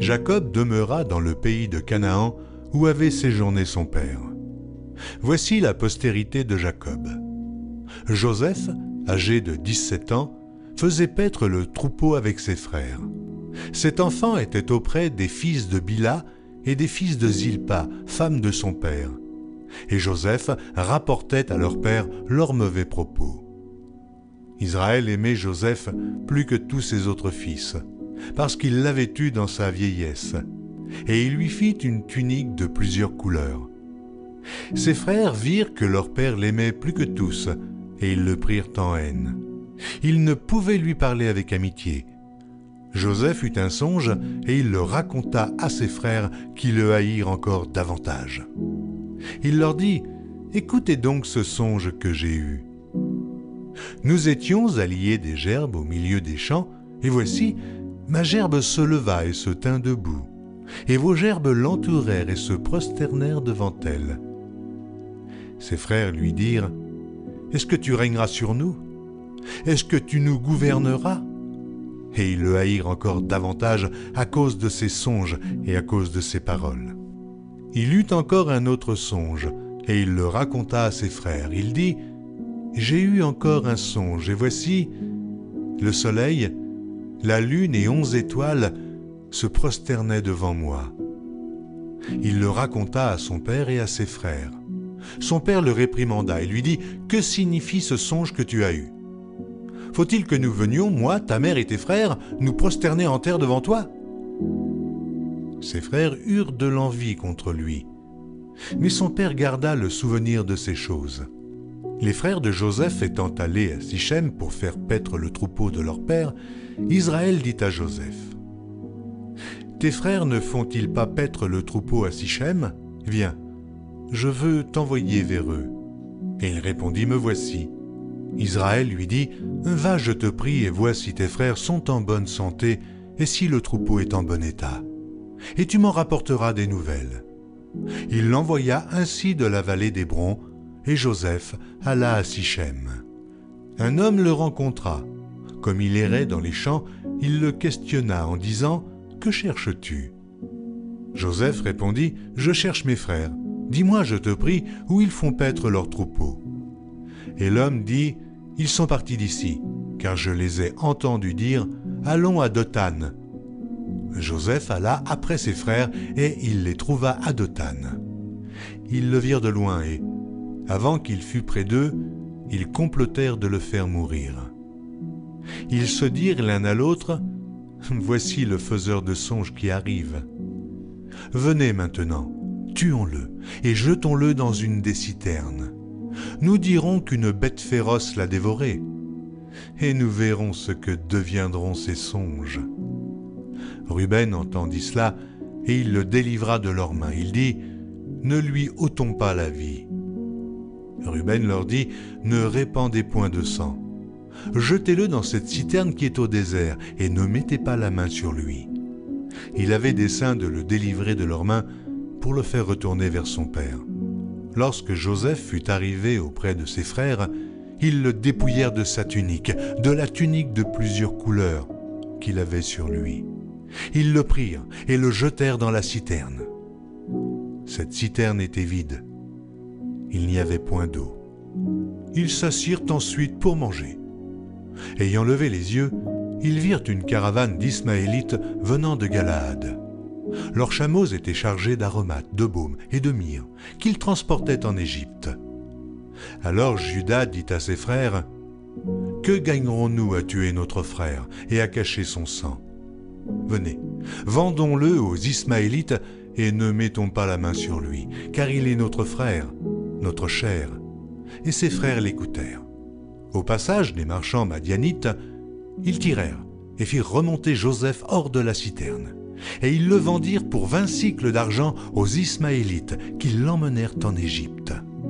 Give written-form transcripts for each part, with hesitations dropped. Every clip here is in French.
Jacob demeura dans le pays de Canaan où avait séjourné son père. Voici la postérité de Jacob. Joseph, âgé de 17 ans, faisait paître le troupeau avec ses frères. Cet enfant était auprès des fils de Bila et des fils de Zilpa, femme de son père. Et Joseph rapportait à leur père leurs mauvais propos. Israël aimait Joseph plus que tous ses autres fils, parce qu'il l'avait eu dans sa vieillesse, et il lui fit une tunique de plusieurs couleurs. Ses frères virent que leur père l'aimait plus que tous, et ils le prirent en haine. Ils ne pouvaient lui parler avec amitié. Joseph eut un songe, et il le raconta à ses frères qui le haïrent encore davantage. Il leur dit « Écoutez donc ce songe que j'ai eu. Nous étions à lier des gerbes au milieu des champs, et voici, ma gerbe se leva et se tint debout, et vos gerbes l'entourèrent et se prosternèrent devant elle. Ses frères lui dirent « Est-ce que tu régneras sur nous? Est-ce que tu nous gouverneras ?» Et ils le haïrent encore davantage à cause de ses songes et à cause de ses paroles. Il eut encore un autre songe, et il le raconta à ses frères. Il dit « J'ai eu encore un songe, et voici, le soleil, la lune et 11 étoiles se prosternaient devant moi. » Il le raconta à son père et à ses frères. Son père le réprimanda et lui dit « Que signifie ce songe que tu as eu? Faut-il que nous venions, moi, ta mère et tes frères, nous prosterner en terre devant toi ?» Ses frères eurent de l'envie contre lui. Mais son père garda le souvenir de ces choses. Les frères de Joseph étant allés à Sichem pour faire paître le troupeau de leur père, Israël dit à Joseph « Tes frères ne font-ils pas paître le troupeau à Sichem? Viens, je veux t'envoyer vers eux. » Et il répondit « Me voici. » Israël lui dit « Va, je te prie, et vois si tes frères sont en bonne santé et si le troupeau est en bon état. Et tu m'en rapporteras des nouvelles. » Il l'envoya ainsi de la vallée d'Hébron, et Joseph alla à Sichem. Un homme le rencontra. Comme il errait dans les champs, il le questionna en disant « Que cherches-tu » Joseph répondit « Je cherche mes frères. Dis-moi, je te prie, où ils font paître leurs troupeaux. » Et l'homme dit « Ils sont partis d'ici, car je les ai entendus dire « Allons à Dothan. » Joseph alla après ses frères, et il les trouva à Dothan. Ils le virent de loin, et, avant qu'il fût près d'eux, ils complotèrent de le faire mourir. Ils se dirent l'un à l'autre « Voici le faiseur de songes qui arrive. Venez maintenant, tuons-le, et jetons-le dans une des citernes. Nous dirons qu'une bête féroce l'a dévoré, et nous verrons ce que deviendront ces songes. » Ruben entendit cela, et il le délivra de leurs mains. Il dit « Ne lui ôtons pas la vie. » Ruben leur dit « Ne répandez point de sang. Jetez-le dans cette citerne qui est au désert, et ne mettez pas la main sur lui. » Il avait dessein de le délivrer de leurs mains pour le faire retourner vers son père. Lorsque Joseph fut arrivé auprès de ses frères, ils le dépouillèrent de sa tunique, de la tunique de plusieurs couleurs qu'il avait sur lui. Ils le prirent et le jetèrent dans la citerne. Cette citerne était vide. Il n'y avait point d'eau. Ils s'assirent ensuite pour manger. Ayant levé les yeux, ils virent une caravane d'Ismaélites venant de Galaad. Leurs chameaux étaient chargés d'aromates, de baume et de myrrhe qu'ils transportaient en Égypte. Alors Juda dit à ses frères « Que gagnerons-nous à tuer notre frère et à cacher son sang? Venez, vendons-le aux Ismaélites et ne mettons pas la main sur lui, car il est notre frère, notre chair. » Et ses frères l'écoutèrent. Au passage des marchands madianites, ils tirèrent et firent remonter Joseph hors de la citerne. Et ils le vendirent pour 20 cycles d'argent aux Ismaélites, qui l'emmenèrent en Égypte.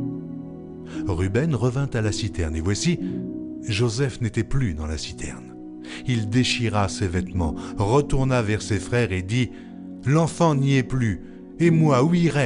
Ruben revint à la citerne, et voici, Joseph n'était plus dans la citerne. Il déchira ses vêtements, retourna vers ses frères et dit « L'enfant n'y est plus, et moi, où irai-je »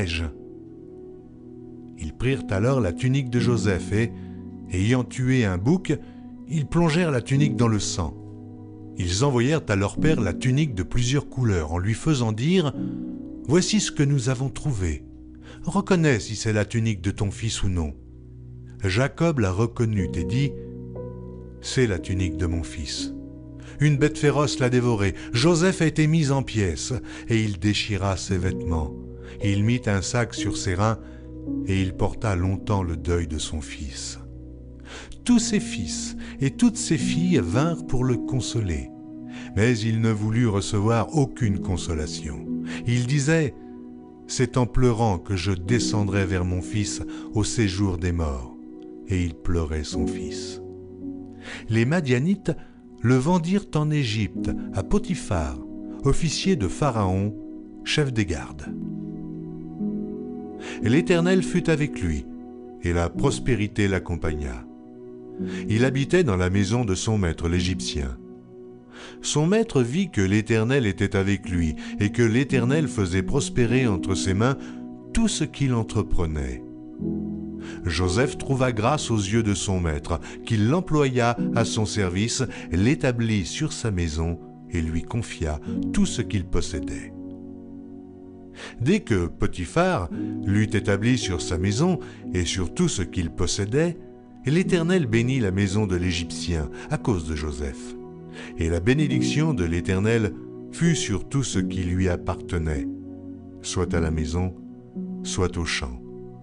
Ils prirent alors la tunique de Joseph et, ayant tué un bouc, ils plongèrent la tunique dans le sang. Ils envoyèrent à leur père la tunique de plusieurs couleurs en lui faisant dire « Voici ce que nous avons trouvé. Reconnais si c'est la tunique de ton fils ou non. » Jacob la reconnut et dit « C'est la tunique de mon fils. » Une bête féroce l'a dévoré. Joseph a été mis en pièces et il déchira ses vêtements. Il mit un sac sur ses reins et il porta longtemps le deuil de son fils. Tous ses fils et toutes ses filles vinrent pour le consoler, mais il ne voulut recevoir aucune consolation. Il disait « C'est en pleurant que je descendrai vers mon fils au séjour des morts. » Et il pleurait son fils. Les Madianites le vendirent en Égypte à Potiphar, officier de Pharaon, chef des gardes. L'Éternel fut avec lui, et la prospérité l'accompagna. Il habitait dans la maison de son maître l'Égyptien. Son maître vit que l'Éternel était avec lui, et que l'Éternel faisait prospérer entre ses mains tout ce qu'il entreprenait. Joseph trouva grâce aux yeux de son maître, qui l'employa à son service, l'établit sur sa maison et lui confia tout ce qu'il possédait. Dès que Potiphar l'eut établi sur sa maison et sur tout ce qu'il possédait, l'Éternel bénit la maison de l'Égyptien à cause de Joseph. Et la bénédiction de l'Éternel fut sur tout ce qui lui appartenait, soit à la maison, soit au champ.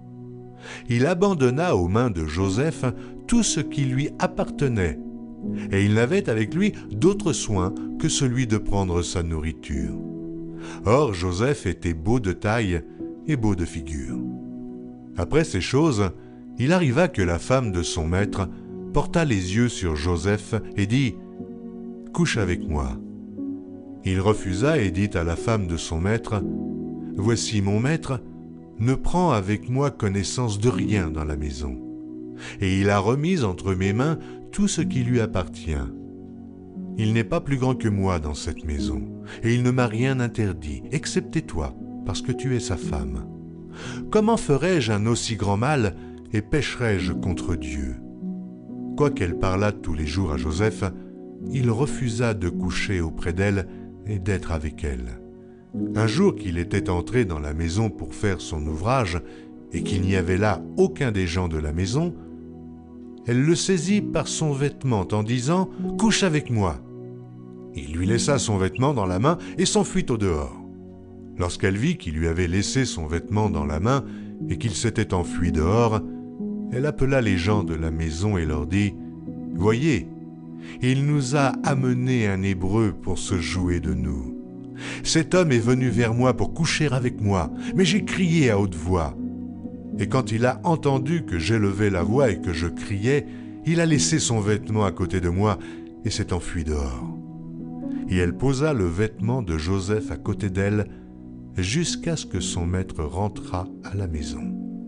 Il abandonna aux mains de Joseph tout ce qui lui appartenait, et il n'avait avec lui d'autre soin que celui de prendre sa nourriture. Or Joseph était beau de taille et beau de figure. Après ces choses, il arriva que la femme de son maître porta les yeux sur Joseph et dit « Couche avec moi ». Il refusa et dit à la femme de son maître « Voici mon maître, ne prends avec moi connaissance de rien dans la maison. » Et il a remis entre mes mains tout ce qui lui appartient. Il n'est pas plus grand que moi dans cette maison, et il ne m'a rien interdit, excepté toi, parce que tu es sa femme. Comment ferais-je un aussi grand mal et pécherais-je contre Dieu ? Quoiqu'elle parlât tous les jours à Joseph, il refusa de coucher auprès d'elle et d'être avec elle. Un jour qu'il était entré dans la maison pour faire son ouvrage et qu'il n'y avait là aucun des gens de la maison, elle le saisit par son vêtement en disant « Couche avec moi ». Il lui laissa son vêtement dans la main et s'enfuit au dehors. Lorsqu'elle vit qu'il lui avait laissé son vêtement dans la main et qu'il s'était enfui dehors, elle appela les gens de la maison et leur dit « Voyez, il nous a amené un Hébreu pour se jouer de nous. Cet homme est venu vers moi pour coucher avec moi, mais j'ai crié à haute voix. Et quand il a entendu que j'élevais la voix et que je criais, il a laissé son vêtement à côté de moi et s'est enfui dehors. » Et elle posa le vêtement de Joseph à côté d'elle jusqu'à ce que son maître rentrât à la maison.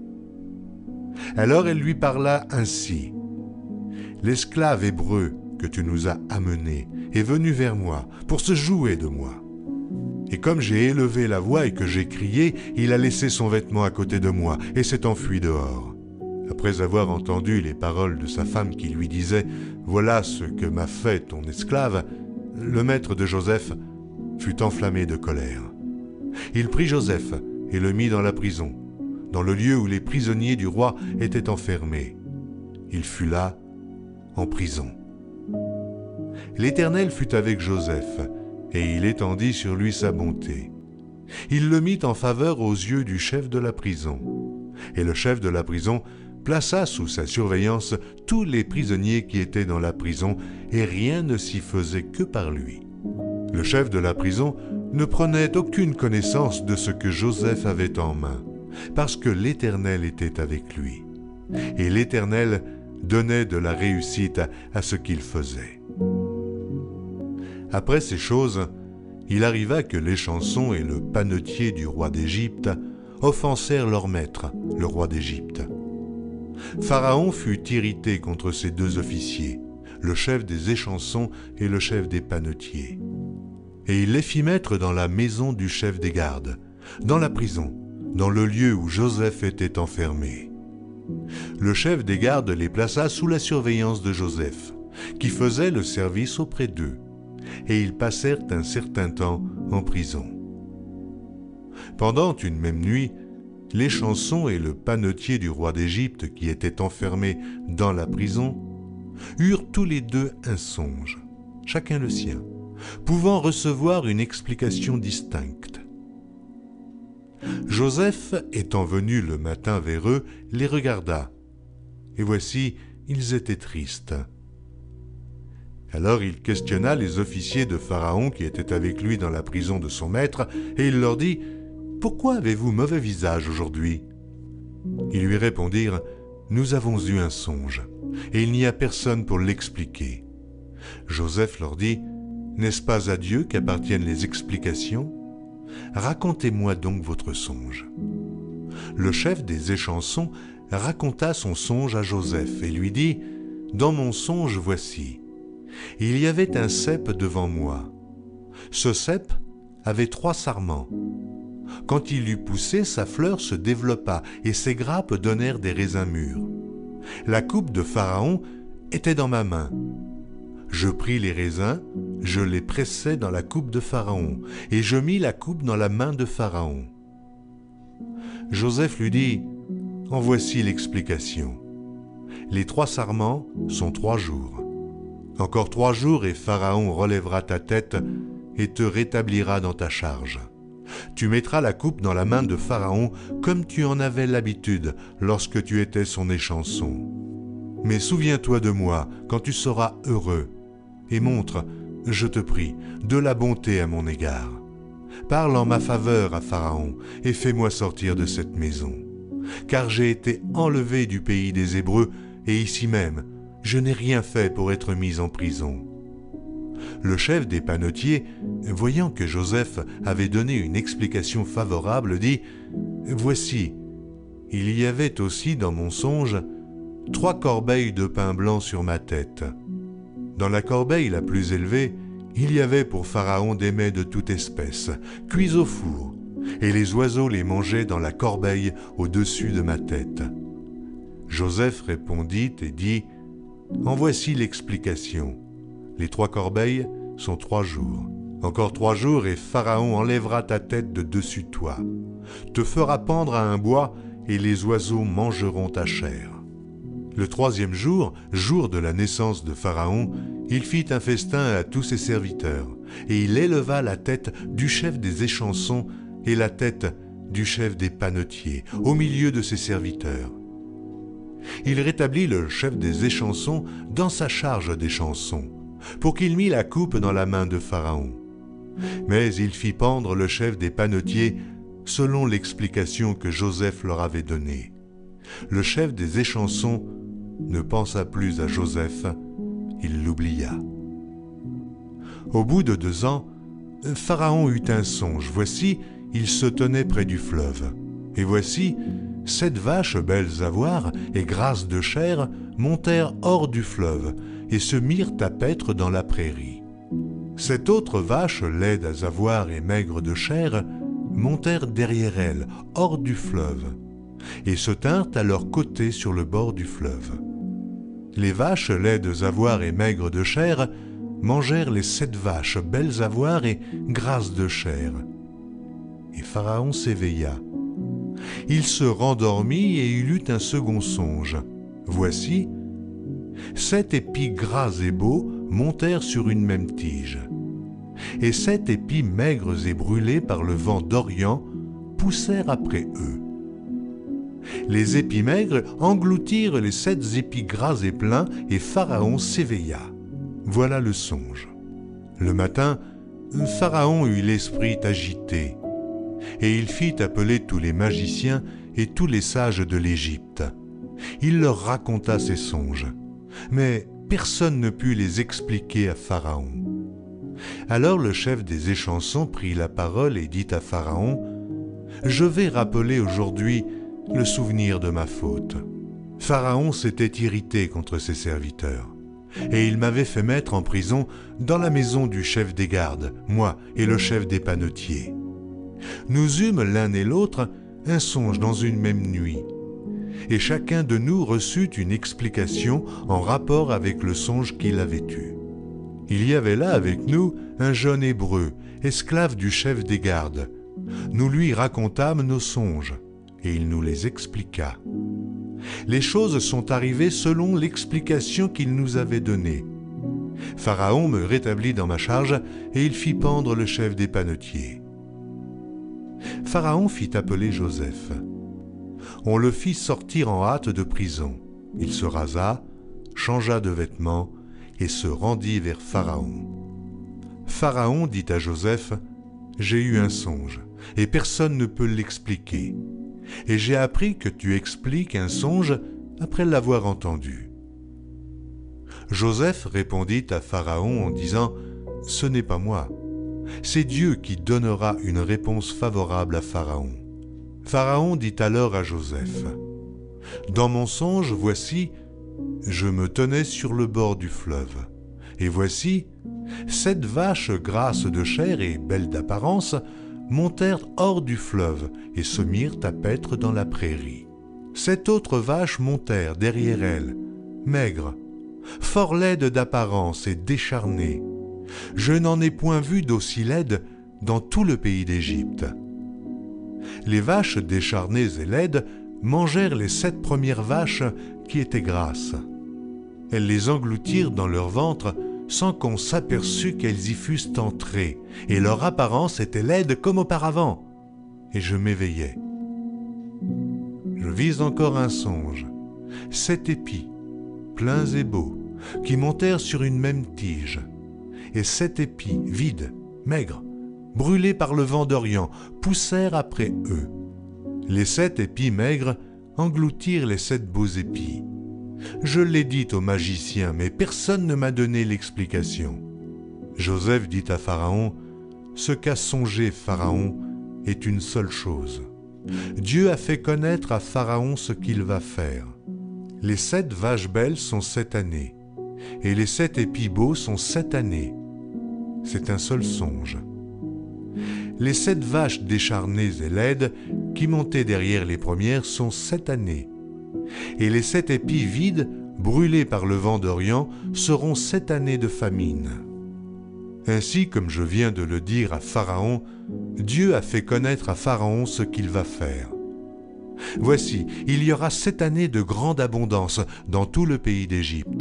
Alors elle lui parla ainsi. « L'esclave hébreu que tu nous as amené est venu vers moi pour se jouer de moi. Et comme j'ai élevé la voix et que j'ai crié, il a laissé son vêtement à côté de moi et s'est enfui dehors. » Après avoir entendu les paroles de sa femme qui lui disait « Voilà ce que m'a fait ton esclave », le maître de Joseph fut enflammé de colère. Il prit Joseph et le mit dans la prison, dans le lieu où les prisonniers du roi étaient enfermés. Il fut là, en prison. L'Éternel fut avec Joseph, et il étendit sur lui sa bonté. Il le mit en faveur aux yeux du chef de la prison. Et le chef de la prison plaça sous sa surveillance tous les prisonniers qui étaient dans la prison, et rien ne s'y faisait que par lui. Le chef de la prison ne prenait aucune connaissance de ce que Joseph avait en main, parce que l'Éternel était avec lui. Et l'Éternel donnait de la réussite à ce qu'il faisait. Après ces choses, il arriva que les chansons et le panetier du roi d'Égypte offensèrent leur maître, le roi d'Égypte. Pharaon fut irrité contre ces deux officiers, le chef des échansons et le chef des panetiers. Et il les fit mettre dans la maison du chef des gardes, dans la prison, dans le lieu où Joseph était enfermé. Le chef des gardes les plaça sous la surveillance de Joseph, qui faisait le service auprès d'eux. et ils passèrent un certain temps en prison. Pendant une même nuit, l'échanson et le panetier du roi d'Égypte, qui étaient enfermés dans la prison, eurent tous les deux un songe, chacun le sien, pouvant recevoir une explication distincte. Joseph, étant venu le matin vers eux, les regarda, et voici, ils étaient tristes. Alors il questionna les officiers de Pharaon qui étaient avec lui dans la prison de son maître, et il leur dit « Pourquoi avez-vous mauvais visage aujourd'hui » Ils lui répondirent « Nous avons eu un songe, et il n'y a personne pour l'expliquer. » Joseph leur dit « N'est-ce pas à Dieu qu'appartiennent les explications ? Racontez-moi donc votre songe. » Le chef des échansons raconta son songe à Joseph et lui dit « Dans mon songe, voici, il y avait un cep devant moi. Ce cep avait 3 sarments. Quand il eut poussé, sa fleur se développa et ses grappes donnèrent des raisins mûrs. La coupe de Pharaon était dans ma main. Je pris les raisins, je les pressai dans la coupe de Pharaon, et je mis la coupe dans la main de Pharaon. » Joseph lui dit « En voici l'explication. Les 3 sarments sont 3 jours. Encore 3 jours et Pharaon relèvera ta tête et te rétablira dans ta charge. Tu mettras la coupe dans la main de Pharaon comme tu en avais l'habitude lorsque tu étais son échanson. Mais souviens-toi de moi quand tu seras heureux et montre, je te prie, de la bonté à mon égard. Parle en ma faveur à Pharaon et fais-moi sortir de cette maison. Car j'ai été enlevé du pays des Hébreux et ici même, je n'ai rien fait pour être mis en prison. » Le chef des panetiers, voyant que Joseph avait donné une explication favorable, dit « Voici, il y avait aussi dans mon songe 3 corbeilles de pain blanc sur ma tête. Dans la corbeille la plus élevée, il y avait pour Pharaon des mets de toute espèce, cuits au four, et les oiseaux les mangeaient dans la corbeille au-dessus de ma tête. » Joseph répondit et dit « En voici l'explication. Les 3 corbeilles sont 3 jours. Encore 3 jours et Pharaon enlèvera ta tête de dessus toi, te fera pendre à un bois et les oiseaux mangeront ta chair. » Le 3e jour, jour de la naissance de Pharaon, il fit un festin à tous ses serviteurs, et il éleva la tête du chef des échansons et la tête du chef des panetiers, au milieu de ses serviteurs. Il rétablit le chef des échansons dans sa charge d'échanson, pour qu'il mît la coupe dans la main de Pharaon. Mais il fit pendre le chef des panetiers selon l'explication que Joseph leur avait donnée. Le chef des échansons ne pensa plus à Joseph, il l'oublia. Au bout de 2 ans, Pharaon eut un songe. Voici, il se tenait près du fleuve. Et voici, 7 vaches belles à voir et grasses de chair montèrent hors du fleuve et se mirent à paître dans la prairie. 7 autres vaches laides à voir et maigres de chair montèrent derrière elles, hors du fleuve, et se tinrent à leur côté sur le bord du fleuve. Les vaches laides à voir et maigres de chair mangèrent les 7 vaches belles à voir et grasses de chair. Et Pharaon s'éveilla. Il se rendormit et il eut un second songe. Voici, 7 épis gras et beaux montèrent sur une même tige, et 7 épis maigres et brûlés par le vent d'Orient poussèrent après eux. Les épis maigres engloutirent les 7 épis gras et pleins, et Pharaon s'éveilla. Voilà le songe. Le matin, Pharaon eut l'esprit agité, et il fit appeler tous les magiciens et tous les sages de l'Égypte. Il leur raconta ses songes, mais personne ne put les expliquer à Pharaon. Alors le chef des échansons prit la parole et dit à Pharaon « Je vais rappeler aujourd'hui le souvenir de ma faute. » Pharaon s'était irrité contre ses serviteurs, et il m'avait fait mettre en prison dans la maison du chef des gardes, moi et le chef des panetiers. Nous eûmes l'un et l'autre un songe dans une même nuit, et chacun de nous reçut une explication en rapport avec le songe qu'il avait eu. Il y avait là avec nous un jeune Hébreu, esclave du chef des gardes. Nous lui racontâmes nos songes, et il nous les expliqua. Les choses sont arrivées selon l'explication qu'il nous avait donnée. Pharaon me rétablit dans ma charge, et il fit pendre le chef des panetiers. Pharaon fit appeler Joseph. On le fit sortir en hâte de prison. Il se rasa, changea de vêtements, et se rendit vers Pharaon. Pharaon dit à Joseph, « J'ai eu un songe, et personne ne peut l'expliquer. Et j'ai appris que tu expliques un songe après l'avoir entendu. » Joseph répondit à Pharaon en disant, « Ce n'est pas moi, c'est Dieu qui donnera une réponse favorable à Pharaon. » Pharaon dit alors à Joseph, « Dans mon songe, voici, je me tenais sur le bord du fleuve, et voici, 7 vaches grasses de chair et belles d'apparence montèrent hors du fleuve et se mirent à paître dans la prairie. 7 autres vaches montèrent derrière elles, maigres, fort laides d'apparence et décharnées. Je n'en ai point vu d'aussi laides dans tout le pays d'Égypte. Les vaches décharnées et laides mangèrent les 7 premières vaches qui étaient grasses. Elles les engloutirent dans leur ventre sans qu'on s'aperçût qu'elles y fussent entrées, et leur apparence était laide comme auparavant. Et je m'éveillai. Je vis encore un songe, 7 épis, pleins et beaux, qui montèrent sur une même tige, et 7 épis, vides, maigres, brûlés par le vent d'Orient, poussèrent après eux. Les 7 épis maigres engloutirent les 7 beaux épis. Je l'ai dit au magicien, mais personne ne m'a donné l'explication. Joseph dit à Pharaon, « Ce qu'a songé Pharaon est une seule chose. Dieu a fait connaître à Pharaon ce qu'il va faire. Les 7 vaches belles sont 7 années, et les 7 épis beaux sont 7 années. C'est un seul songe. Les 7 vaches décharnées et laides qui montaient derrière les premières sont 7 années. Et les 7 épis vides, brûlés par le vent d'Orient, seront 7 années de famine. Ainsi, comme je viens de le dire à Pharaon, Dieu a fait connaître à Pharaon ce qu'il va faire. Voici, il y aura 7 années de grande abondance dans tout le pays d'Égypte.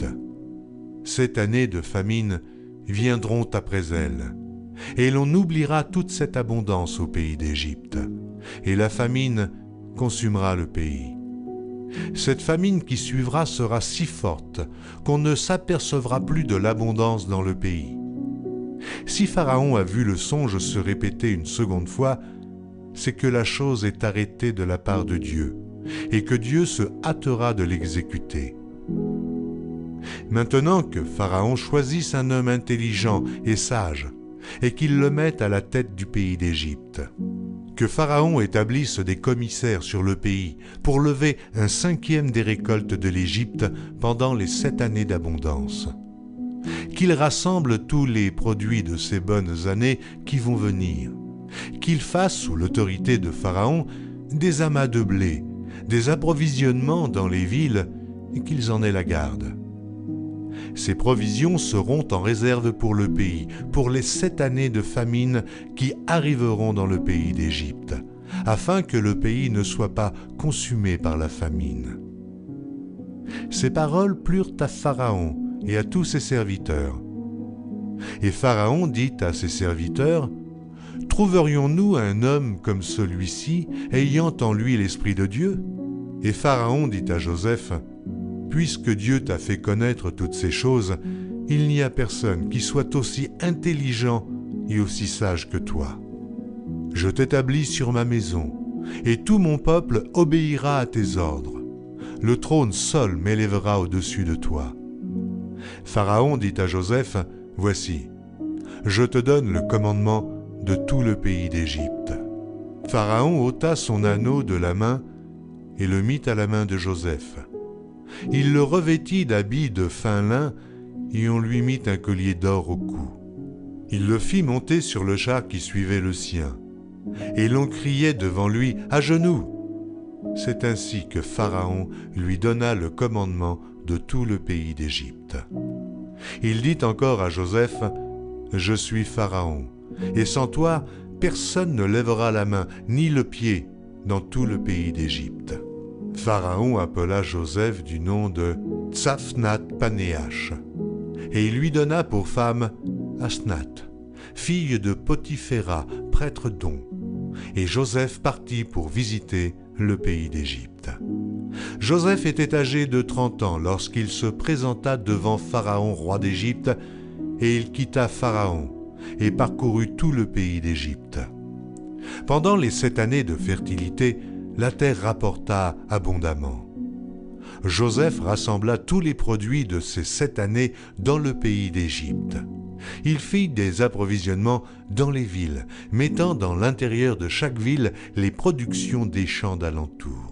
7 années de famine viendront après elles, et l'on oubliera toute cette abondance au pays d'Égypte, et la famine consumera le pays. Cette famine qui suivra sera si forte qu'on ne s'apercevra plus de l'abondance dans le pays. Si Pharaon a vu le songe se répéter une seconde fois, c'est que la chose est arrêtée de la part de Dieu, et que Dieu se hâtera de l'exécuter. Maintenant que Pharaon choisisse un homme intelligent et sage, et qu'il le mette à la tête du pays d'Égypte. Que Pharaon établisse des commissaires sur le pays pour lever un 5e des récoltes de l'Égypte pendant les 7 années d'abondance. Qu'il rassemble tous les produits de ces bonnes années qui vont venir. Qu'il fasse, sous l'autorité de Pharaon, des amas de blé, des approvisionnements dans les villes, et qu'ils en aient la garde. Ces provisions seront en réserve pour le pays, pour les 7 années de famine qui arriveront dans le pays d'Égypte, afin que le pays ne soit pas consumé par la famine. » Ces paroles plurent à Pharaon et à tous ses serviteurs. Et Pharaon dit à ses serviteurs, « Trouverions-nous un homme comme celui-ci, ayant en lui l'Esprit de Dieu ?» Et Pharaon dit à Joseph, « Puisque Dieu t'a fait connaître toutes ces choses, il n'y a personne qui soit aussi intelligent et aussi sage que toi. Je t'établis sur ma maison, et tout mon peuple obéira à tes ordres. Le trône seul m'élèvera au-dessus de toi. » Pharaon dit à Joseph, « Voici, je te donne le commandement de tout le pays d'Égypte. » Pharaon ôta son anneau de la main et le mit à la main de Joseph. Il le revêtit d'habits de fin lin et on lui mit un collier d'or au cou. Il le fit monter sur le char qui suivait le sien, et l'on criait devant lui « À genoux !» C'est ainsi que Pharaon lui donna le commandement de tout le pays d'Égypte. Il dit encore à Joseph, « Je suis Pharaon, et sans toi, personne ne lèvera la main ni le pied dans tout le pays d'Égypte. » Pharaon appela Joseph du nom de Tsaphnath-Panéach, et il lui donna pour femme Asnath, fille de Potiphéra, prêtre d'On. Et Joseph partit pour visiter le pays d'Égypte. Joseph était âgé de 30 ans lorsqu'il se présenta devant Pharaon, roi d'Égypte, et il quitta Pharaon et parcourut tout le pays d'Égypte. Pendant les 7 années de fertilité, la terre rapporta abondamment. Joseph rassembla tous les produits de ces 7 années dans le pays d'Égypte. Il fit des approvisionnements dans les villes, mettant dans l'intérieur de chaque ville les productions des champs d'alentour.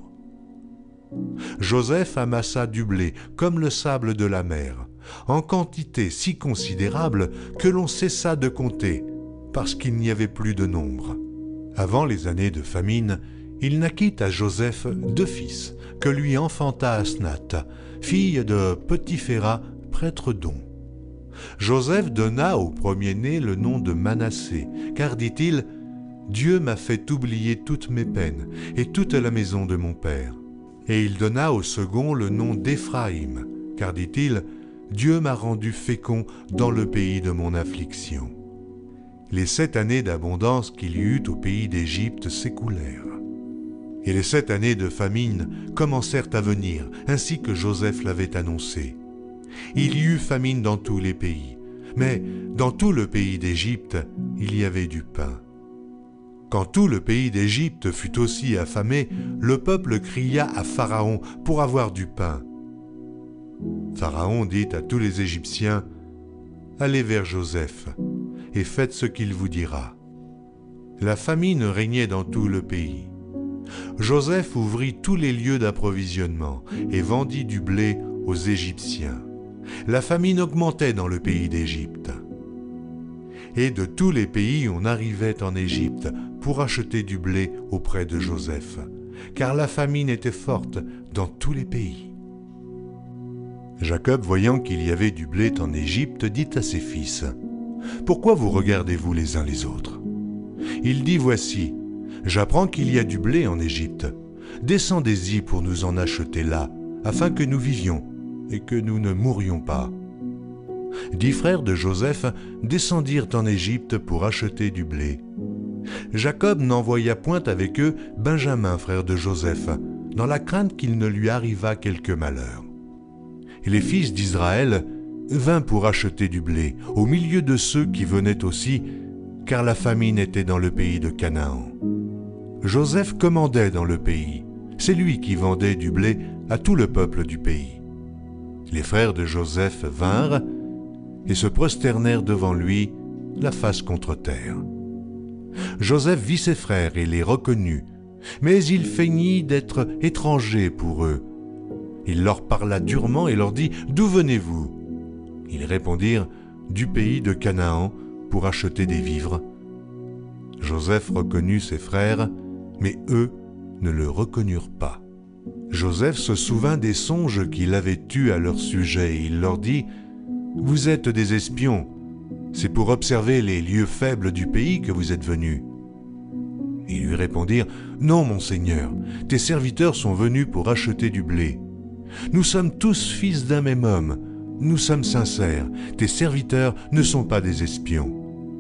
Joseph amassa du blé comme le sable de la mer, en quantité si considérable que l'on cessa de compter, parce qu'il n'y avait plus de nombre. Avant les années de famine, il naquit à Joseph 2 fils, que lui enfanta Asnath, fille de Potiphéra, prêtre d'On. Joseph donna au premier-né le nom de Manassé, car, dit-il, « Dieu m'a fait oublier toutes mes peines et toute la maison de mon père. » Et il donna au second le nom d'Éphraïm, car, dit-il, « Dieu m'a rendu fécond dans le pays de mon affliction. » Les 7 années d'abondance qu'il y eut au pays d'Égypte s'écoulèrent. Et les 7 années de famine commencèrent à venir, ainsi que Joseph l'avait annoncé. Il y eut famine dans tous les pays, mais dans tout le pays d'Égypte, il y avait du pain. Quand tout le pays d'Égypte fut aussi affamé, le peuple cria à Pharaon pour avoir du pain. Pharaon dit à tous les Égyptiens, « Allez vers Joseph et faites ce qu'il vous dira. » La famine régnait dans tout le pays. Joseph ouvrit tous les lieux d'approvisionnement et vendit du blé aux Égyptiens. La famine augmentait dans le pays d'Égypte. Et de tous les pays on arrivait en Égypte pour acheter du blé auprès de Joseph, car la famine était forte dans tous les pays. Jacob, voyant qu'il y avait du blé en Égypte, dit à ses fils, « Pourquoi vous regardez-vous les uns les autres ?» Il dit, « Voici, j'apprends qu'il y a du blé en Égypte. Descendez-y pour nous en acheter là, afin que nous vivions et que nous ne mourions pas. » 10 frères de Joseph descendirent en Égypte pour acheter du blé. Jacob n'envoya point avec eux Benjamin, frère de Joseph, dans la crainte qu'il ne lui arrivât quelque malheur. Et les fils d'Israël vinrent pour acheter du blé, au milieu de ceux qui venaient aussi, car la famine était dans le pays de Canaan. Joseph commandait dans le pays, c'est lui qui vendait du blé à tout le peuple du pays. Les frères de Joseph vinrent et se prosternèrent devant lui, la face contre terre. Joseph vit ses frères et les reconnut, mais il feignit d'être étranger pour eux. Il leur parla durement et leur dit « D'où venez-vous » Ils répondirent « Du pays de Canaan, pour acheter des vivres. » Joseph reconnut ses frères, mais eux ne le reconnurent pas. Joseph se souvint des songes qu'il avait eus à leur sujet et il leur dit « Vous êtes des espions, c'est pour observer les lieux faibles du pays que vous êtes venus. » Ils lui répondirent « Non, mon Seigneur, tes serviteurs sont venus pour acheter du blé. Nous sommes tous fils d'un même homme, nous sommes sincères, tes serviteurs ne sont pas des espions. »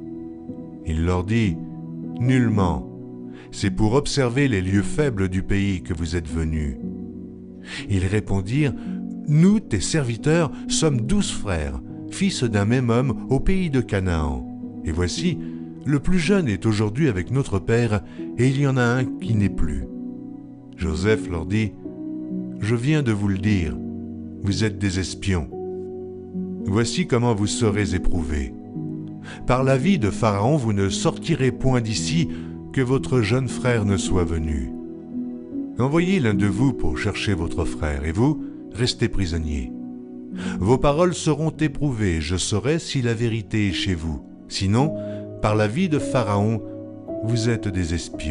Il leur dit « Nullement, c'est pour observer les lieux faibles du pays que vous êtes venus. » Ils répondirent « Nous, tes serviteurs, sommes 12 frères, fils d'un même homme au pays de Canaan. Et voici, le plus jeune est aujourd'hui avec notre père, et il y en a un qui n'est plus. » Joseph leur dit « Je viens de vous le dire, vous êtes des espions. Voici comment vous serez éprouvés. Par la vie de Pharaon, vous ne sortirez point d'ici que votre jeune frère ne soit venu. Envoyez l'un de vous pour chercher votre frère, et vous, restez prisonniers. Vos paroles seront éprouvées, je saurai si la vérité est chez vous. Sinon, par la vie de Pharaon, vous êtes des espions. »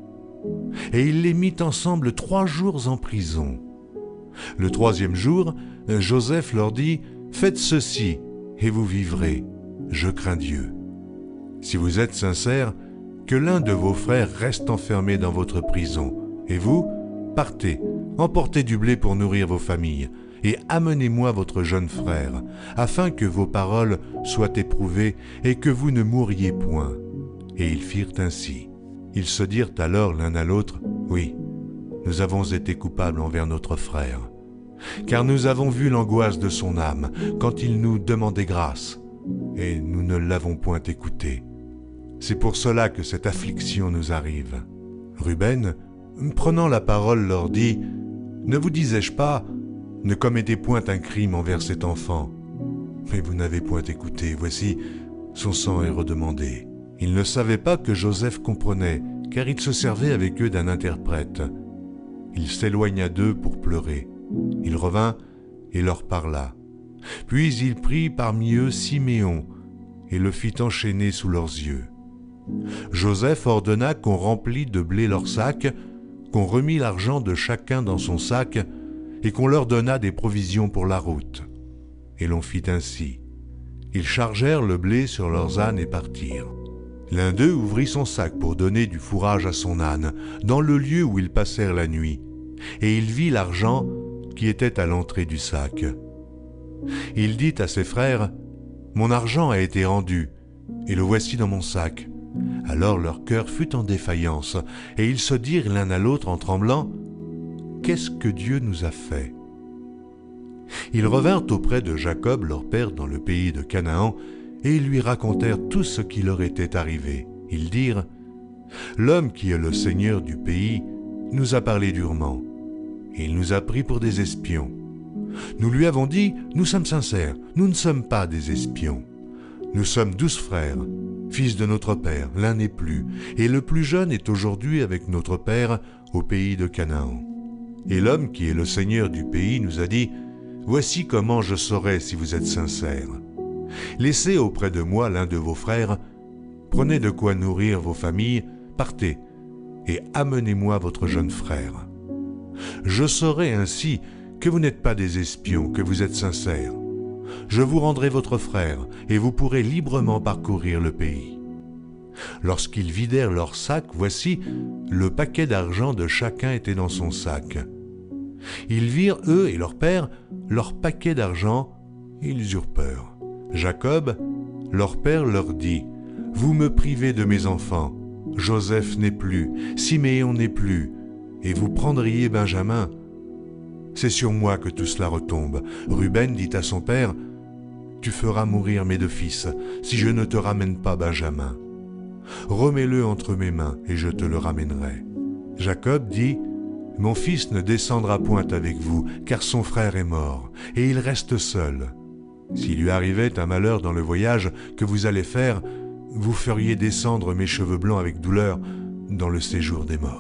Et il les mit ensemble 3 jours en prison. Le 3e jour, Joseph leur dit « Faites ceci et vous vivrez, je crains Dieu. Si vous êtes sincères, que l'un de vos frères reste enfermé dans votre prison, et vous, partez, emportez du blé pour nourrir vos familles, et amenez-moi votre jeune frère, afin que vos paroles soient éprouvées et que vous ne mouriez point. » Et ils firent ainsi. Ils se dirent alors l'un à l'autre, « Oui, nous avons été coupables envers notre frère, car nous avons vu l'angoisse de son âme quand il nous demandait grâce, et nous ne l'avons point écouté. C'est pour cela que cette affliction nous arrive. » Ruben, prenant la parole, leur dit, « Ne vous disais-je pas, ne commettez point un crime envers cet enfant. Mais vous n'avez point écouté, voici, son sang est redemandé. » Ils ne savaient pas que Joseph comprenait, car il se servait avec eux d'un interprète. Il s'éloigna d'eux pour pleurer. Il revint et leur parla. Puis il prit parmi eux Siméon et le fit enchaîner sous leurs yeux. Joseph ordonna qu'on remplît de blé leurs sacs, qu'on remît l'argent de chacun dans son sac et qu'on leur donna des provisions pour la route. Et l'on fit ainsi. Ils chargèrent le blé sur leurs ânes et partirent. L'un d'eux ouvrit son sac pour donner du fourrage à son âne, dans le lieu où ils passèrent la nuit, et il vit l'argent qui était à l'entrée du sac. Il dit à ses frères, « Mon argent a été rendu, et le voici dans mon sac. » Alors leur cœur fut en défaillance, et ils se dirent l'un à l'autre en tremblant, « Qu'est-ce que Dieu nous a fait ?» Ils revinrent auprès de Jacob, leur père, dans le pays de Canaan, et ils lui racontèrent tout ce qui leur était arrivé. Ils dirent, « L'homme qui est le seigneur du pays nous a parlé durement, et il nous a pris pour des espions. Nous lui avons dit, nous sommes sincères, nous ne sommes pas des espions. Nous sommes 12 frères, fils de notre père, l'un n'est plus, et le plus jeune est aujourd'hui avec notre père au pays de Canaan. Et l'homme qui est le seigneur du pays nous a dit, « Voici comment je saurai si vous êtes sincères. Laissez auprès de moi l'un de vos frères, prenez de quoi nourrir vos familles, partez, et amenez-moi votre jeune frère. Je saurai ainsi que vous n'êtes pas des espions, que vous êtes sincères. Je vous rendrai votre frère, et vous pourrez librement parcourir le pays. » Lorsqu'ils vidèrent leur sac, voici, le paquet d'argent de chacun était dans son sac. Ils virent, eux et leur père, leur paquet d'argent, et ils eurent peur. Jacob, leur père, leur dit, « Vous me privez de mes enfants. Joseph n'est plus, Siméon n'est plus, et vous prendriez Benjamin. C'est sur moi que tout cela retombe. » Ruben dit à son père, « Tu feras mourir mes 2 fils, si je ne te ramène pas Benjamin. Remets-le entre mes mains, et je te le ramènerai. » Jacob dit, « Mon fils ne descendra point avec vous, car son frère est mort, et il reste seul. S'il lui arrivait un malheur dans le voyage que vous allez faire, vous feriez descendre mes cheveux blancs avec douleur dans le séjour des morts. »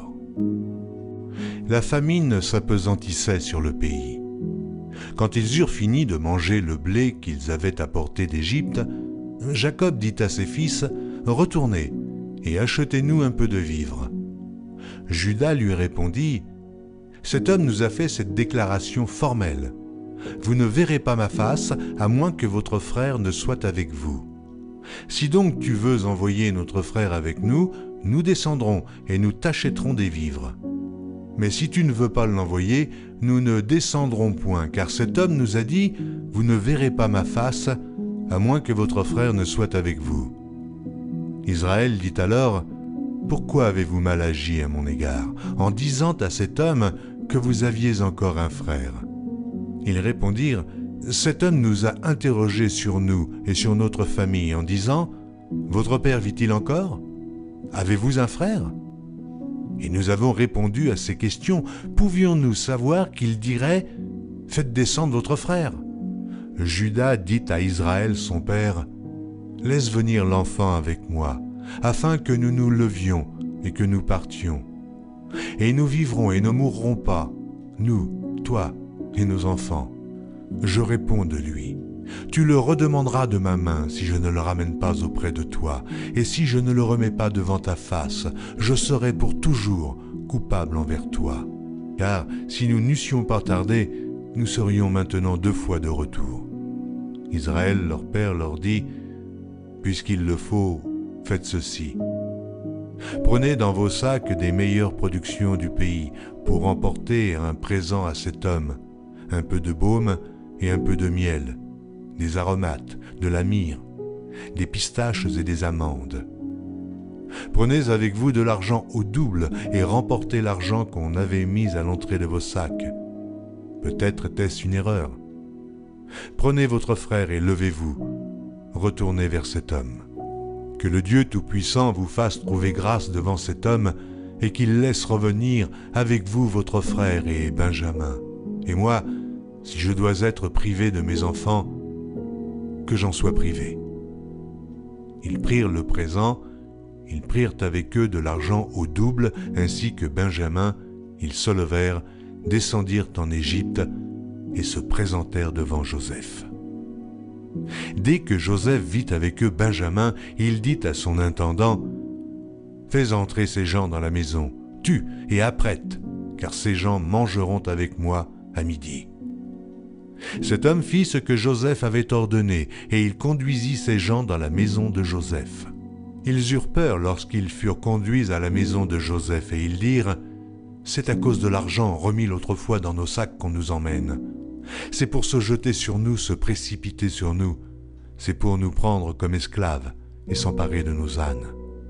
La famine s'apesantissait sur le pays. Quand ils eurent fini de manger le blé qu'ils avaient apporté d'Égypte, Jacob dit à ses fils, « Retournez et achetez-nous un peu de vivres. » Juda lui répondit, « Cet homme nous a fait cette déclaration formelle. Vous ne verrez pas ma face, à moins que votre frère ne soit avec vous. Si donc tu veux envoyer notre frère avec nous, nous descendrons et nous t'achèterons des vivres. Mais si tu ne veux pas l'envoyer, nous ne descendrons point, car cet homme nous a dit, vous ne verrez pas ma face, à moins que votre frère ne soit avec vous. » Israël dit alors, « Pourquoi avez-vous mal agi à mon égard, en disant à cet homme que vous aviez encore un frère ?» Ils répondirent, « Cet homme nous a interrogés sur nous et sur notre famille en disant, « Votre père vit-il encore? Avez-vous un frère ?» Et nous avons répondu à ces questions. Pouvions-nous savoir qu'il dirait, « Faites descendre votre frère » Juda dit à Israël son père, « Laisse venir l'enfant avec moi, afin que nous nous levions et que nous partions. Et nous vivrons et ne mourrons pas, nous, toi et nos enfants. » Je réponds de lui, « Tu le redemanderas de ma main si je ne le ramène pas auprès de toi, et si je ne le remets pas devant ta face, je serai pour toujours coupable envers toi. Car si nous n'eussions pas tardé, nous serions maintenant 2 fois de retour. » Israël, leur père, leur dit, « Puisqu'il le faut, faites ceci. Prenez dans vos sacs des meilleures productions du pays pour emporter un présent à cet homme, un peu de baume et un peu de miel, des aromates, de la myrrhe, des pistaches et des amandes. Prenez avec vous de l'argent au double et remportez l'argent qu'on avait mis à l'entrée de vos sacs. Peut-être était-ce une erreur. Prenez votre frère et levez-vous, retournez vers cet homme. Que le Dieu Tout-Puissant vous fasse trouver grâce devant cet homme et qu'il laisse revenir avec vous votre frère et Benjamin. Et moi, si je dois être privé de mes enfants, que j'en sois privé. » Ils prirent le présent, ils prirent avec eux de l'argent au double, ainsi que Benjamin, ils se levèrent, descendirent en Égypte et se présentèrent devant Joseph. Dès que Joseph vit avec eux Benjamin, il dit à son intendant, « Fais entrer ces gens dans la maison, tue et apprête, car ces gens mangeront avec moi à midi. » Cet homme fit ce que Joseph avait ordonné, et il conduisit ces gens dans la maison de Joseph. Ils eurent peur lorsqu'ils furent conduits à la maison de Joseph, et ils dirent, « C'est à cause de l'argent remis l'autre fois dans nos sacs qu'on nous emmène. C'est pour se jeter sur nous, se précipiter sur nous. C'est pour nous prendre comme esclaves et s'emparer de nos ânes. »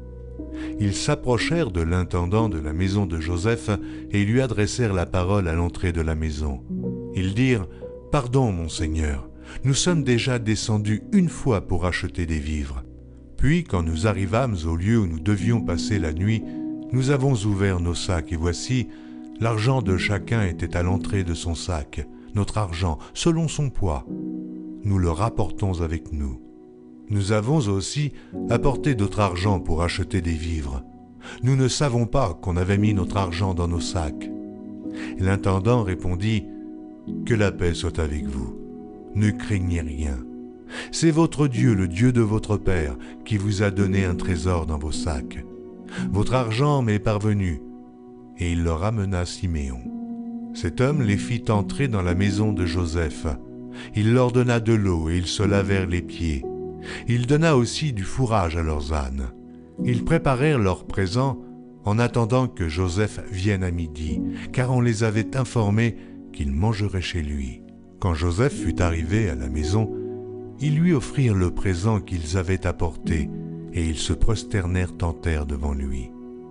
Ils s'approchèrent de l'intendant de la maison de Joseph et lui adressèrent la parole à l'entrée de la maison. Ils dirent, « Pardon, mon Seigneur, nous sommes déjà descendus une fois pour acheter des vivres. Puis, quand nous arrivâmes au lieu où nous devions passer la nuit, nous avons ouvert nos sacs et voici, l'argent de chacun était à l'entrée de son sac, notre argent, selon son poids. Nous le rapportons avec nous. Nous avons aussi apporté d'autre argent pour acheter des vivres. Nous ne savons pas qu'on avait mis notre argent dans nos sacs. » L'intendant répondit, « Que la paix soit avec vous. Ne craignez rien. C'est votre Dieu, le Dieu de votre Père, qui vous a donné un trésor dans vos sacs. Votre argent m'est parvenu. » Et il leur amena Siméon. Cet homme les fit entrer dans la maison de Joseph. Il leur donna de l'eau et ils se lavèrent les pieds. Il donna aussi du fourrage à leurs ânes. Ils préparèrent leurs présents en attendant que Joseph vienne à midi, car on les avait informés qu'il mangerait chez lui. Quand Joseph fut arrivé à la maison, ils lui offrirent le présent qu'ils avaient apporté, et ils se prosternèrent en terre devant lui.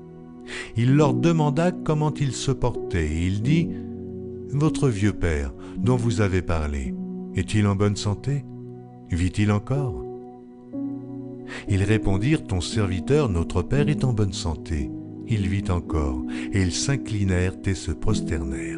Il leur demanda comment ils se portaient, et il dit, « Votre vieux père, dont vous avez parlé, est-il en bonne santé? Vit-il encore ?» Ils répondirent, « Ton serviteur, notre père, est en bonne santé. Il vit encore. » Et ils s'inclinèrent et se prosternèrent.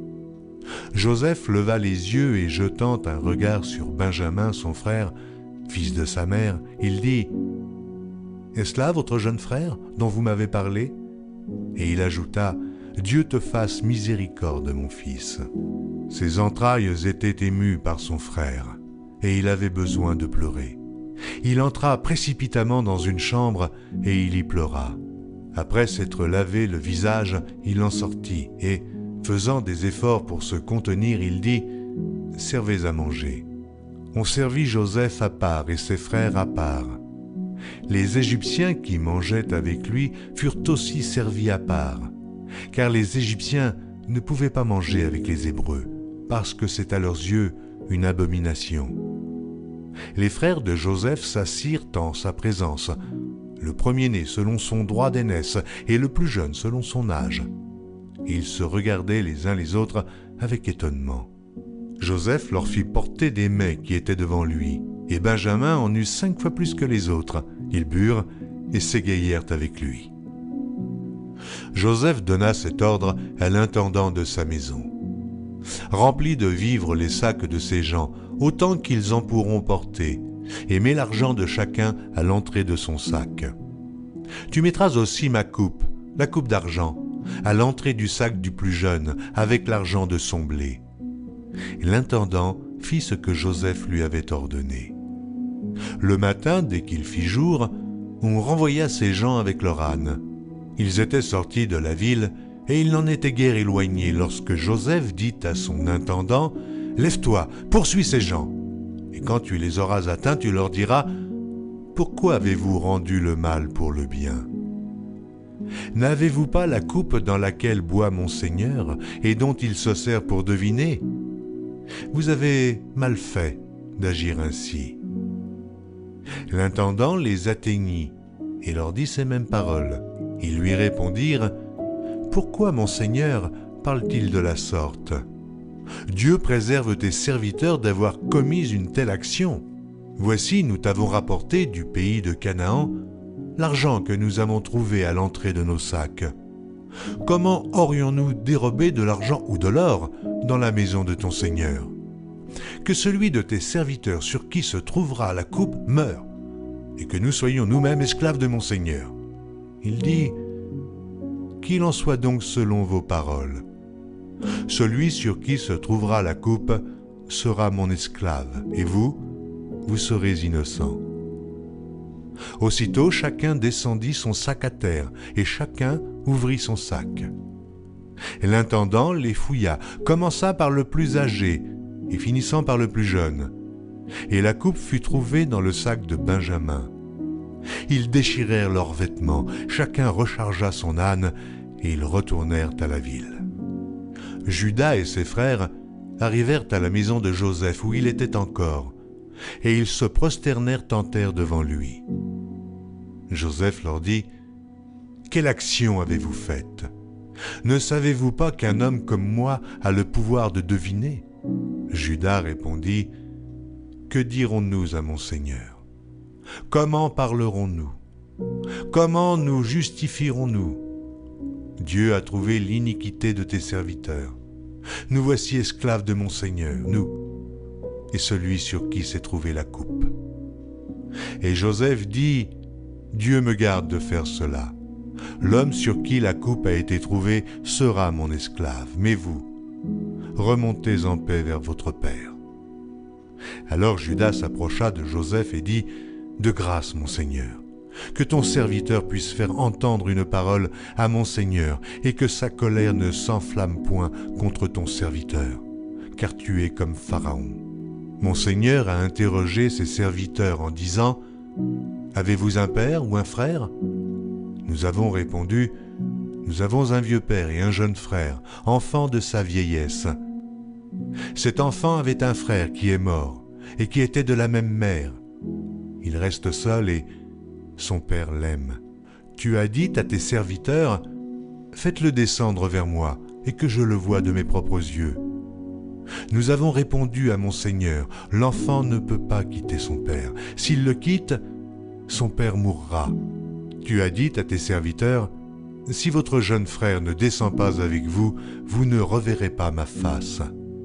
Joseph leva les yeux et jetant un regard sur Benjamin, son frère, fils de sa mère, il dit, « Est-ce là votre jeune frère dont vous m'avez parlé ?» Et il ajouta, « Dieu te fasse miséricorde, mon fils. » Ses entrailles étaient émues par son frère, et il avait besoin de pleurer. Il entra précipitamment dans une chambre et il y pleura. Après s'être lavé le visage, il en sortit et, faisant des efforts pour se contenir, il dit, « Servez à manger. » On servit Joseph à part et ses frères à part. Les Égyptiens qui mangeaient avec lui furent aussi servis à part, car les Égyptiens ne pouvaient pas manger avec les Hébreux, parce que c'est à leurs yeux une abomination. Les frères de Joseph s'assirent en sa présence, le premier-né selon son droit d'aînesse et le plus jeune selon son âge. Ils se regardaient les uns les autres avec étonnement. Joseph leur fit porter des mets qui étaient devant lui, et Benjamin en eut 5 fois plus que les autres. Ils burent et s'égayèrent avec lui. Joseph donna cet ordre à l'intendant de sa maison. « Remplis de vivres les sacs de ces gens, autant qu'ils en pourront porter, et mets l'argent de chacun à l'entrée de son sac. Tu mettras aussi ma coupe, la coupe d'argent, à l'entrée du sac du plus jeune, avec l'argent de son blé. » L'intendant fit ce que Joseph lui avait ordonné. Le matin, dès qu'il fit jour, on renvoya ces gens avec leurs ânes. Ils étaient sortis de la ville, et ils n'en étaient guère éloignés lorsque Joseph dit à son intendant, « Lève-toi, poursuis ces gens. » Et quand tu les auras atteints, tu leur diras: pourquoi avez-vous rendu le mal pour le bien? N'avez-vous pas la coupe dans laquelle boit mon Seigneur et dont il se sert pour deviner? Vous avez mal fait d'agir ainsi. » L'intendant les atteignit et leur dit ces mêmes paroles. Ils lui répondirent: pourquoi mon Seigneur parle-t-il de la sorte? Dieu préserve tes serviteurs d'avoir commis une telle action. Voici, nous t'avons rapporté du pays de Canaan l'argent que nous avons trouvé à l'entrée de nos sacs. Comment aurions-nous dérobé de l'argent ou de l'or dans la maison de ton Seigneur? Que celui de tes serviteurs sur qui se trouvera la coupe meure, et que nous soyons nous-mêmes esclaves de mon Seigneur. Il dit: qu'il en soit donc selon vos paroles. Celui sur qui se trouvera la coupe sera mon esclave, et vous serez innocents. Aussitôt chacun descendit son sac à terre, et chacun ouvrit son sac. L'intendant les fouilla, commença par le plus âgé, et finissant par le plus jeune. Et la coupe fut trouvée dans le sac de Benjamin. Ils déchirèrent leurs vêtements, chacun rechargea son âne, et ils retournèrent à la ville. Judas et ses frères arrivèrent à la maison de Joseph où il était encore, et ils se prosternèrent en terre devant lui. Joseph leur dit: quelle action avez-vous faite? Ne savez-vous pas qu'un homme comme moi a le pouvoir de deviner? Judas répondit: que dirons-nous à mon Seigneur? Comment parlerons-nous? Comment nous justifierons-nous? Dieu a trouvé l'iniquité de tes serviteurs. Nous voici esclaves de mon Seigneur, nous, et celui sur qui s'est trouvée la coupe. Et Joseph dit: Dieu me garde de faire cela. L'homme sur qui la coupe a été trouvée sera mon esclave, mais vous, remontez en paix vers votre père. Alors Judas s'approcha de Joseph et dit: de grâce, mon Seigneur, que ton serviteur puisse faire entendre une parole à mon Seigneur, et que sa colère ne s'enflamme point contre ton serviteur, car tu es comme Pharaon. Mon Seigneur a interrogé ses serviteurs en disant: avez-vous un père ou un frère? Nous avons répondu: nous avons un vieux père et un jeune frère, enfant de sa vieillesse. Cet enfant avait un frère qui est mort, et qui était de la même mère. Il reste seul et son père l'aime. Tu as dit à tes serviteurs: faites-le descendre vers moi, et que je le voie de mes propres yeux. Nous avons répondu à mon Seigneur: l'enfant ne peut pas quitter son père. S'il le quitte, son père mourra. Tu as dit à tes serviteurs: si votre jeune frère ne descend pas avec vous, vous ne reverrez pas ma face.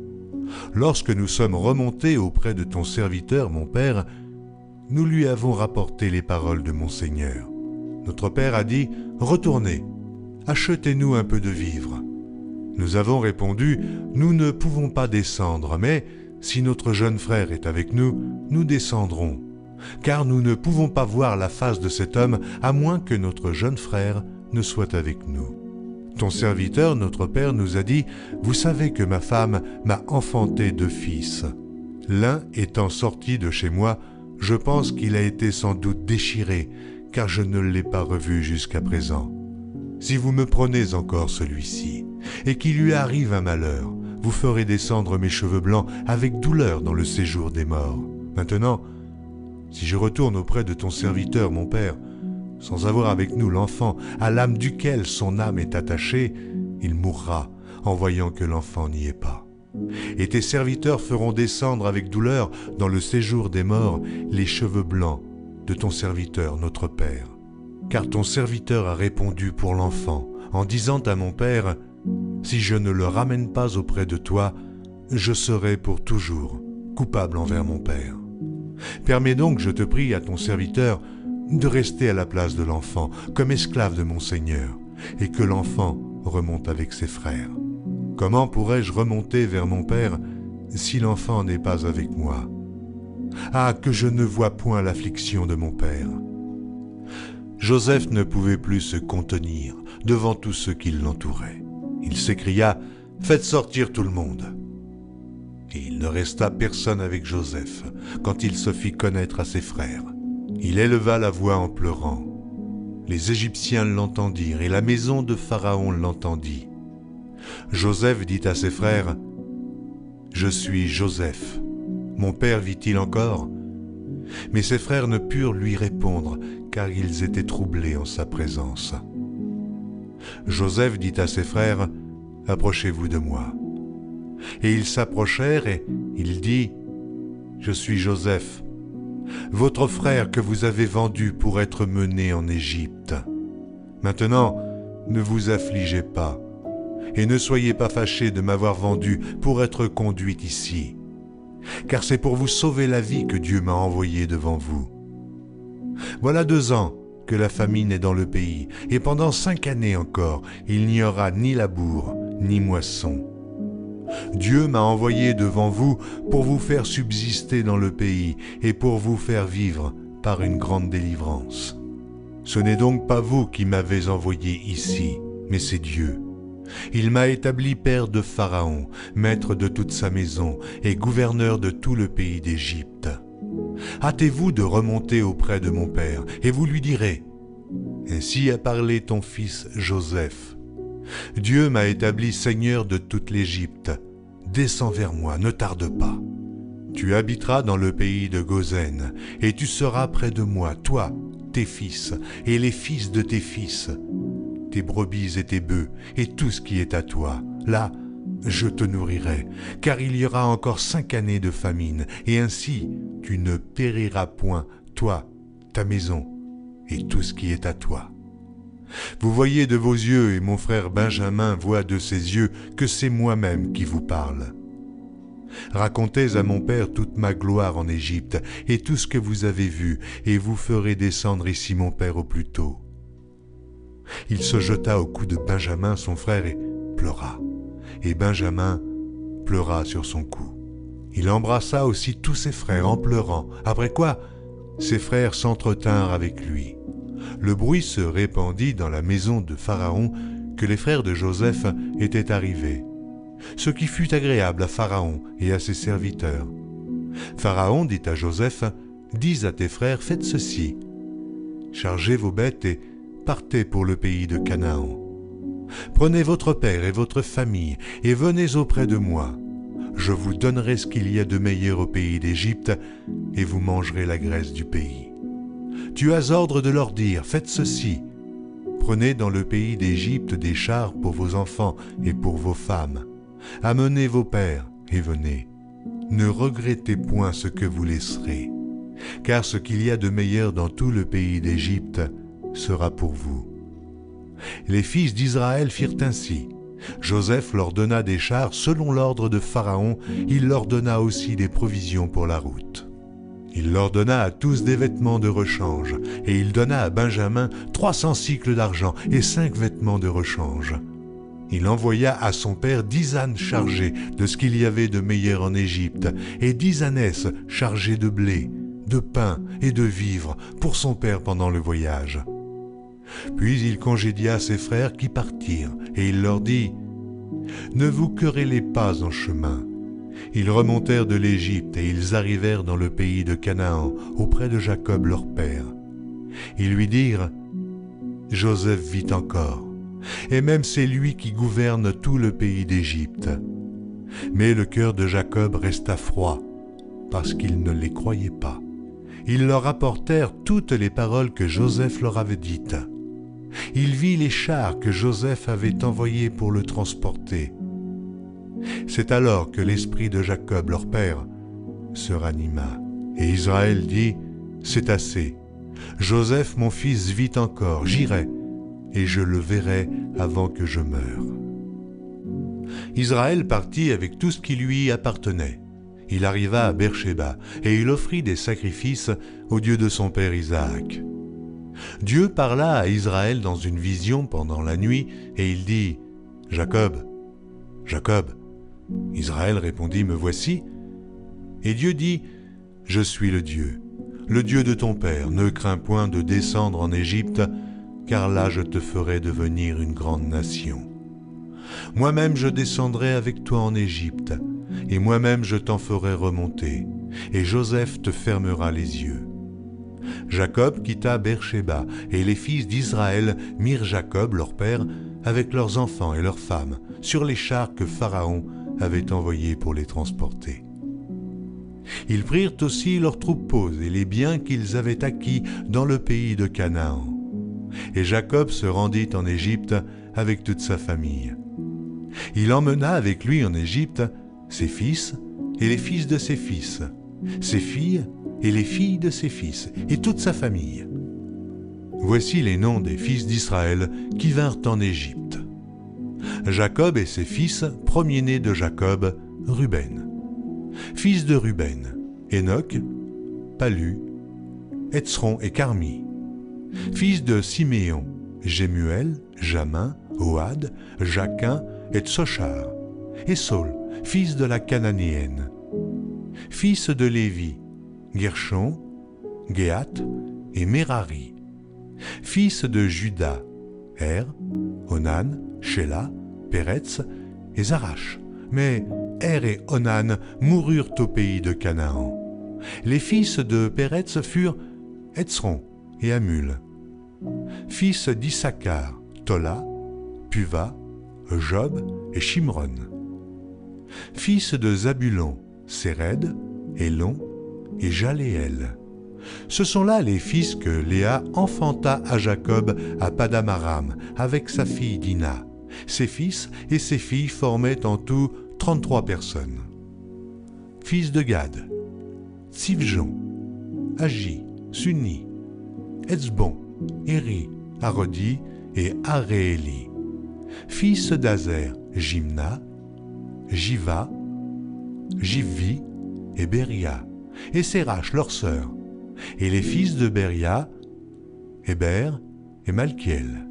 Lorsque nous sommes remontés auprès de ton serviteur, mon père, nous lui avons rapporté les paroles de mon Seigneur. Notre père a dit: retournez, achetez-nous un peu de vivres. Nous avons répondu: nous ne pouvons pas descendre, mais si notre jeune frère est avec nous, nous descendrons, car nous ne pouvons pas voir la face de cet homme à moins que notre jeune frère ne soit avec nous. Ton serviteur, notre père, nous a dit: vous savez que ma femme m'a enfanté 2 fils. L'un étant sorti de chez moi, je pense qu'il a été sans doute déchiré, car je ne l'ai pas revu jusqu'à présent. Si vous me prenez encore celui-ci, et qu'il lui arrive un malheur, vous ferez descendre mes cheveux blancs avec douleur dans le séjour des morts. Maintenant, si je retourne auprès de ton serviteur, mon père, sans avoir avec nous l'enfant à l'âme duquel son âme est attachée, il mourra en voyant que l'enfant n'y est pas. Et tes serviteurs feront descendre avec douleur dans le séjour des morts les cheveux blancs de ton serviteur, notre père. Car ton serviteur a répondu pour l'enfant, en disant à mon père: si je ne le ramène pas auprès de toi, je serai pour toujours coupable envers mon père. Permets donc, je te prie, à ton serviteur de rester à la place de l'enfant, comme esclave de mon Seigneur, et que l'enfant remonte avec ses frères. Comment pourrais-je remonter vers mon père si l'enfant n'est pas avec moi? Ah, que je ne vois point l'affliction de mon père. Joseph ne pouvait plus se contenir devant tous ceux qui l'entouraient. Il s'écria: faites sortir tout le monde. Et il ne resta personne avec Joseph quand il se fit connaître à ses frères. Il éleva la voix en pleurant. Les Égyptiens l'entendirent et la maison de Pharaon l'entendit. Joseph dit à ses frères, « Je suis Joseph. Mon père vit-il encore ?» Mais ses frères ne purent lui répondre, car ils étaient troublés en sa présence. Joseph dit à ses frères, « Approchez-vous de moi. » Et ils s'approchèrent et il dit, « Je suis Joseph, votre frère que vous avez vendu pour être mené en Égypte. Maintenant, ne vous affligez pas, et ne soyez pas fâchés de m'avoir vendu pour être conduit ici, car c'est pour vous sauver la vie que Dieu m'a envoyé devant vous. Voilà 2 ans que la famine est dans le pays, et pendant 5 années encore, il n'y aura ni labour, ni moisson. Dieu m'a envoyé devant vous pour vous faire subsister dans le pays et pour vous faire vivre par une grande délivrance. Ce n'est donc pas vous qui m'avez envoyé ici, mais c'est Dieu. Il m'a établi père de Pharaon, maître de toute sa maison et gouverneur de tout le pays d'Égypte. Hâtez-vous de remonter auprès de mon père, et vous lui direz, « Ainsi a parlé ton fils Joseph. Dieu m'a établi seigneur de toute l'Égypte. Descends vers moi, ne tarde pas. Tu habiteras dans le pays de Goshen, et tu seras près de moi, toi, tes fils, et les fils de tes fils, tes brebis et tes bœufs, et tout ce qui est à toi. Là, je te nourrirai, car il y aura encore 5 années de famine, et ainsi tu ne périras point, toi, ta maison, et tout ce qui est à toi. Vous voyez de vos yeux, et mon frère Benjamin voit de ses yeux, que c'est moi-même qui vous parle. Racontez à mon père toute ma gloire en Égypte, et tout ce que vous avez vu, et vous ferez descendre ici mon père au plus tôt. » Il se jeta au cou de Benjamin, son frère, et pleura. Et Benjamin pleura sur son cou. Il embrassa aussi tous ses frères en pleurant, après quoi ses frères s'entretinrent avec lui. Le bruit se répandit dans la maison de Pharaon que les frères de Joseph étaient arrivés, ce qui fut agréable à Pharaon et à ses serviteurs. Pharaon dit à Joseph, « Dis à tes frères, faites ceci, chargez vos bêtes et partez pour le pays de Canaan. Prenez votre père et votre famille et venez auprès de moi. Je vous donnerai ce qu'il y a de meilleur au pays d'Égypte et vous mangerez la graisse du pays. Tu as ordre de leur dire, faites ceci, prenez dans le pays d'Égypte des chars pour vos enfants et pour vos femmes. Amenez vos pères et venez. Ne regrettez point ce que vous laisserez, car ce qu'il y a de meilleur dans tout le pays d'Égypte sera pour vous. » Les fils d'Israël firent ainsi. Joseph leur donna des chars selon l'ordre de Pharaon, il leur donna aussi des provisions pour la route. Il leur donna à tous des vêtements de rechange, et il donna à Benjamin 300 cycles d'argent et 5 vêtements de rechange. Il envoya à son père 10 ânes chargés de ce qu'il y avait de meilleur en Égypte, et 10 ânesses chargées de blé, de pain et de vivres pour son père pendant le voyage. Puis il congédia ses frères qui partirent, et il leur dit, « Ne vous querellez pas en chemin. » Ils remontèrent de l'Égypte et ils arrivèrent dans le pays de Canaan, auprès de Jacob leur père. Ils lui dirent, « Joseph vit encore, et même c'est lui qui gouverne tout le pays d'Égypte. » Mais le cœur de Jacob resta froid, parce qu'il ne les croyait pas. Ils leur rapportèrent toutes les paroles que Joseph leur avait dites. Il vit les chars que Joseph avait envoyés pour le transporter. C'est alors que l'esprit de Jacob, leur père, se ranima. Et Israël dit, « C'est assez. Joseph, mon fils, vit encore. J'irai, et je le verrai avant que je meure. » Israël partit avec tout ce qui lui appartenait. Il arriva à Beersheba, et il offrit des sacrifices au Dieu de son père Isaac. Dieu parla à Israël dans une vision pendant la nuit, et il dit, « Jacob, Jacob. » Israël répondit, « Me voici. » Et Dieu dit, « Je suis le Dieu de ton père. Ne crains point de descendre en Égypte, car là je te ferai devenir une grande nation. Moi-même je descendrai avec toi en Égypte, et moi-même je t'en ferai remonter, et Joseph te fermera les yeux. » Jacob quitta Beer-Shéba, et les fils d'Israël mirent Jacob, leur père, avec leurs enfants et leurs femmes, sur les chars que Pharaon avait envoyés pour les transporter. Ils prirent aussi leurs troupeaux et les biens qu'ils avaient acquis dans le pays de Canaan. Et Jacob se rendit en Égypte avec toute sa famille. Il emmena avec lui en Égypte ses fils et les fils de ses fils, ses filles et les filles de ses fils, et toute sa famille. Voici les noms des fils d'Israël qui vinrent en Égypte. Jacob et ses fils, premiers-nés de Jacob, Ruben. Fils de Ruben, Enoch, Palu, Hetzron et Carmi. Fils de Siméon, Jémuel, Jamin, Ohad, Jaquin et Tsochar. Et Saul, fils de la Cananéenne. Fils de Lévi, Gershon, Géhat et Merari. Fils de Juda, Onan, Shéla, Péretz et Zarash. Mais et Onan moururent au pays de Canaan. Les fils de Péretz furent Hetzron et Hamul. Fils d'Issachar, Tola, Puva, Job et Shimron. Fils de Zabulon, Séred, Élon et Jaléel. Ce sont là les fils que Léa enfanta à Jacob à Padam-Aram avec sa fille Dina. Ses fils et ses filles formaient en tout 33 personnes. Fils de Gad, Tsivjon, Agi, Sunni, Etzbon, Éri, Arodi et Arééli. Fils d'Azer, Jimna, Jiva, Jivvi et Beria, et Sérach leur sœur, et les fils de Beria, Héber et Malkiel.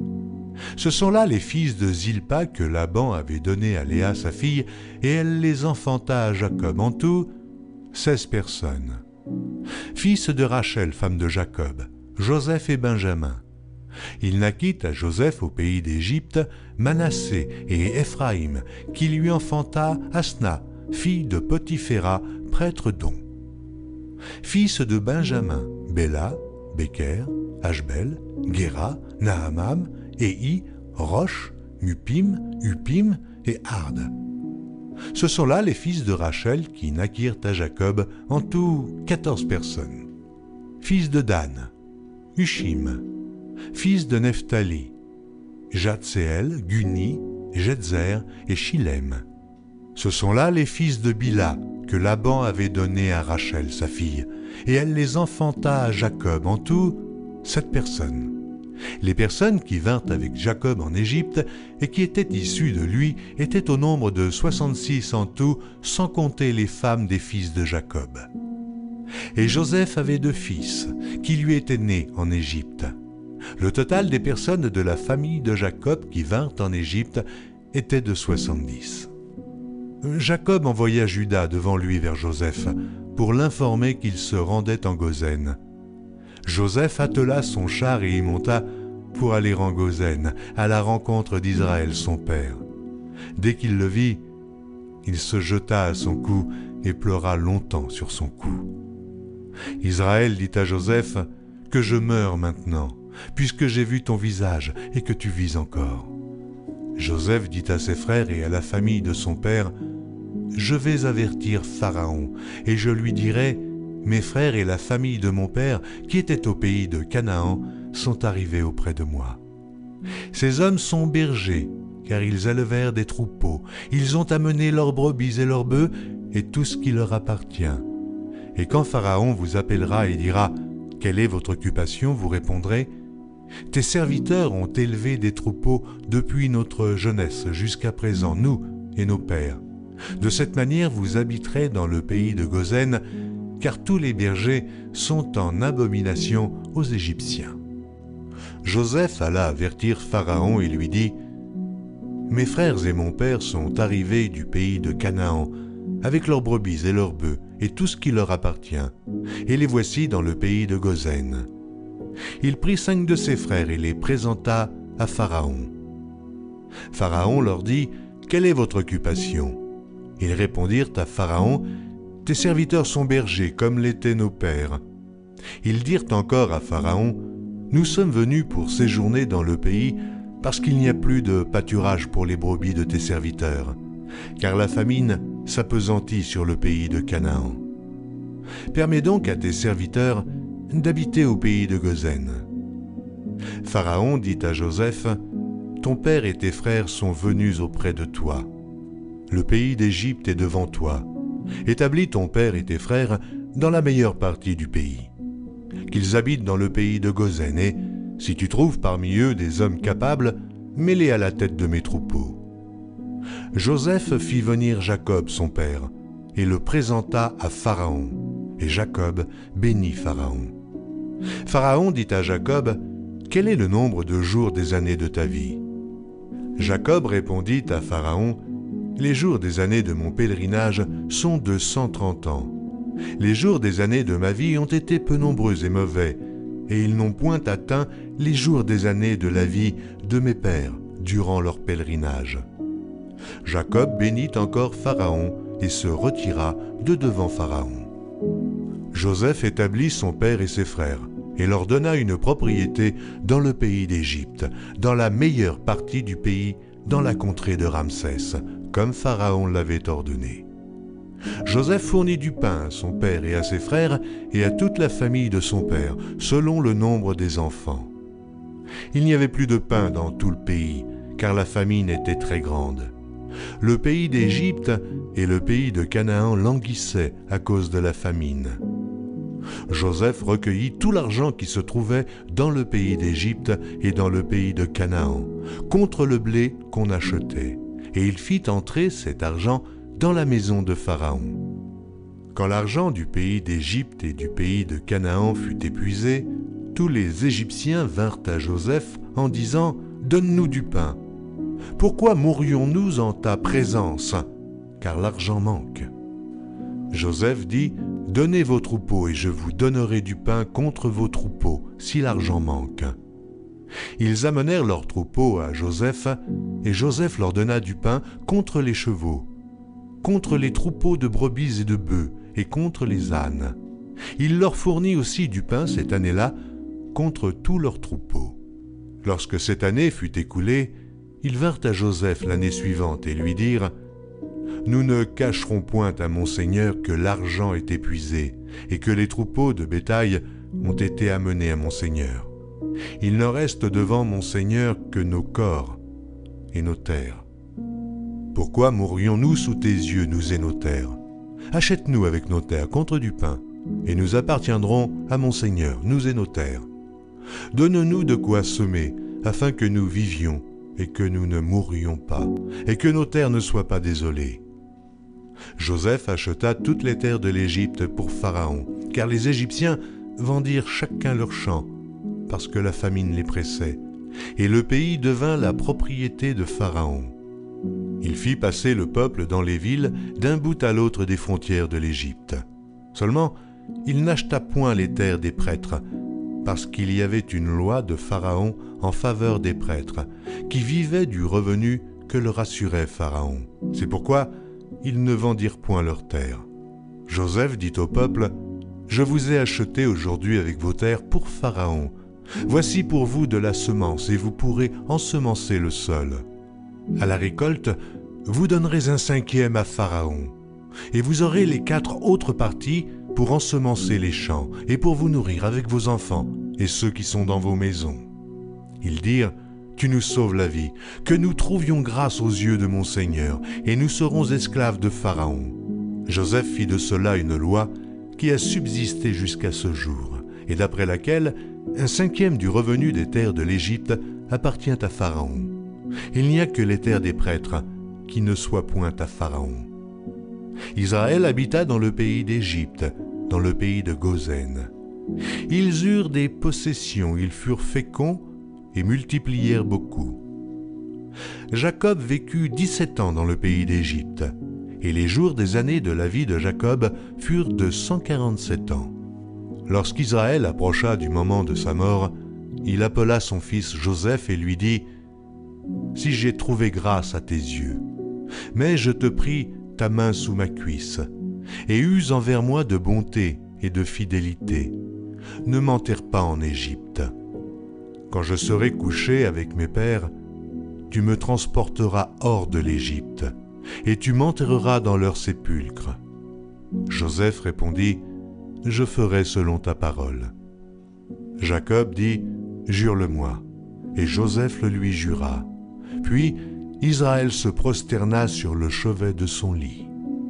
Ce sont là les fils de Zilpa que Laban avait donnés à Léa sa fille, et elle les enfanta à Jacob, en tout 16 personnes. Fils de Rachel, femme de Jacob, Joseph et Benjamin. Il naquit à Joseph au pays d'Égypte Manassé et Éphraïm, qui lui enfanta Asna, fille de Potiphéra, prêtre d'On. Fils de Benjamin, Béla, Béker, Ashbel, Guéra, Nahamam, Ei, Roche, Mupim, Upim et Ard. Ce sont là les fils de Rachel qui naquirent à Jacob, en tout 14 personnes. Fils de Dan, Ushim. Fils de Nephtali, Jatséel, Guni, Jetzer et Shilem. Ce sont là les fils de Bila que Laban avait donnés à Rachel, sa fille, et elle les enfanta à Jacob, en tout 7 personnes. Les personnes qui vinrent avec Jacob en Égypte et qui étaient issues de lui étaient au nombre de 66 en tout, sans compter les femmes des fils de Jacob. Et Joseph avait 2 fils qui lui étaient nés en Égypte. Le total des personnes de la famille de Jacob qui vinrent en Égypte était de 70. Jacob envoya Juda devant lui vers Joseph pour l'informer qu'il se rendait en Goshen. Joseph attela son char et y monta pour aller en Goshen, à la rencontre d'Israël son père. Dès qu'il le vit, il se jeta à son cou et pleura longtemps sur son cou. Israël dit à Joseph « Que je meure maintenant, puisque j'ai vu ton visage et que tu vis encore. » Joseph dit à ses frères et à la famille de son père « Je vais avertir Pharaon, et je lui dirai « Mes frères et la famille de mon père, qui étaient au pays de Canaan, sont arrivés auprès de moi. Ces hommes sont bergers, car ils élevèrent des troupeaux. Ils ont amené leurs brebis et leurs bœufs, et tout ce qui leur appartient. Et quand Pharaon vous appellera et dira « Quelle est votre occupation ?» vous répondrez « Tes serviteurs ont élevé des troupeaux depuis notre jeunesse jusqu'à présent, nous et nos pères. De cette manière vous habiterez dans le pays de Goshen, car tous les bergers sont en abomination aux Égyptiens. » Joseph alla avertir Pharaon et lui dit « Mes frères et mon père sont arrivés du pays de Canaan, avec leurs brebis et leurs bœufs, et tout ce qui leur appartient, et les voici dans le pays de Goshen. » Il prit 5 de ses frères et les présenta à Pharaon. Pharaon leur dit « Quelle est votre occupation ?» Ils répondirent à Pharaon, « Tes serviteurs sont bergers, comme l'étaient nos pères. » Ils dirent encore à Pharaon, « Nous sommes venus pour séjourner dans le pays, parce qu'il n'y a plus de pâturage pour les brebis de tes serviteurs, car la famine s'appesantit sur le pays de Canaan. Permets donc à tes serviteurs d'habiter au pays de Gosen. » Pharaon dit à Joseph, « Ton père et tes frères sont venus auprès de toi. Le pays d'Égypte est devant toi. Établis ton père et tes frères dans la meilleure partie du pays. Qu'ils habitent dans le pays de Gosen et, si tu trouves parmi eux des hommes capables, mets-les à la tête de mes troupeaux. » Joseph fit venir Jacob son père et le présenta à Pharaon, et Jacob bénit Pharaon. Pharaon dit à Jacob, « Quel est le nombre de jours des années de ta vie ?» Jacob répondit à Pharaon, « Les jours des années de mon pèlerinage sont de 130 ans. Les jours des années de ma vie ont été peu nombreux et mauvais, et ils n'ont point atteint les jours des années de la vie de mes pères durant leur pèlerinage. » Jacob bénit encore Pharaon et se retira de devant Pharaon. Joseph établit son père et ses frères, et leur donna une propriété dans le pays d'Égypte, dans la meilleure partie du pays, dans la contrée de Ramsès, comme Pharaon l'avait ordonné. Joseph fournit du pain à son père et à ses frères et à toute la famille de son père, selon le nombre des enfants. Il n'y avait plus de pain dans tout le pays, car la famine était très grande. Le pays d'Égypte et le pays de Canaan languissaient à cause de la famine. Joseph recueillit tout l'argent qui se trouvait dans le pays d'Égypte et dans le pays de Canaan, contre le blé qu'on achetait, et il fit entrer cet argent dans la maison de Pharaon. Quand l'argent du pays d'Égypte et du pays de Canaan fut épuisé, tous les Égyptiens vinrent à Joseph en disant « Donne-nous du pain. Pourquoi mourrions-nous en ta présence? Car l'argent manque. » Joseph dit « Donnez vos troupeaux et je vous donnerai du pain contre vos troupeaux, si l'argent manque. » Ils amenèrent leurs troupeaux à Joseph, et Joseph leur donna du pain contre les chevaux, contre les troupeaux de brebis et de bœufs, et contre les ânes. Il leur fournit aussi du pain cette année-là, contre tous leurs troupeaux. Lorsque cette année fut écoulée, ils vinrent à Joseph l'année suivante et lui dirent « Nous ne cacherons point à mon Seigneur que l'argent est épuisé et que les troupeaux de bétail ont été amenés à mon Seigneur. Il ne reste devant mon Seigneur que nos corps et nos terres. Pourquoi mourrions-nous sous tes yeux, nous et nos terres? Achète-nous avec nos terres contre du pain, et nous appartiendrons à mon Seigneur, nous et nos terres. Donne-nous de quoi semer, afin que nous vivions, et que nous ne mourrions pas, et que nos terres ne soient pas désolées. » Joseph acheta toutes les terres de l'Égypte pour Pharaon, car les Égyptiens vendirent chacun leur champ, parce que la famine les pressait, et le pays devint la propriété de Pharaon. Il fit passer le peuple dans les villes d'un bout à l'autre des frontières de l'Égypte. Seulement, il n'acheta point les terres des prêtres, parce qu'il y avait une loi de Pharaon en faveur des prêtres, qui vivaient du revenu que leur assurait Pharaon. C'est pourquoi ils ne vendirent point leurs terres. Joseph dit au peuple, « Je vous ai acheté aujourd'hui avec vos terres pour Pharaon. Voici pour vous de la semence, et vous pourrez ensemencer le sol. À la récolte, vous donnerez un 5e à Pharaon, et vous aurez les 4 autres parties pour ensemencer les champs et pour vous nourrir avec vos enfants et ceux qui sont dans vos maisons. » Ils dirent, « Tu nous sauves la vie, que nous trouvions grâce aux yeux de mon Seigneur, et nous serons esclaves de Pharaon. » Joseph fit de cela une loi qui a subsisté jusqu'à ce jour, et d'après laquelle un 5e du revenu des terres de l'Égypte appartient à Pharaon. Il n'y a que les terres des prêtres qui ne soient point à Pharaon. Israël habita dans le pays d'Égypte, dans le pays de Gosen. Ils eurent des possessions, ils furent féconds et multiplièrent beaucoup. Jacob vécut 17 ans dans le pays d'Égypte, et les jours des années de la vie de Jacob furent de 147 ans. Lorsqu'Israël approcha du moment de sa mort, il appela son fils Joseph et lui dit « Si j'ai trouvé grâce à tes yeux, mais je te prie ta main sous ma cuisse, et use envers moi de bonté et de fidélité. Ne m'enterre pas en Égypte. Quand je serai couché avec mes pères, tu me transporteras hors de l'Égypte, et tu m'enterreras dans leur sépulcre. » Joseph répondit, « Je ferai selon ta parole. » Jacob dit, « Jure-le-moi. » Et Joseph le lui jura. Puis Israël se prosterna sur le chevet de son lit.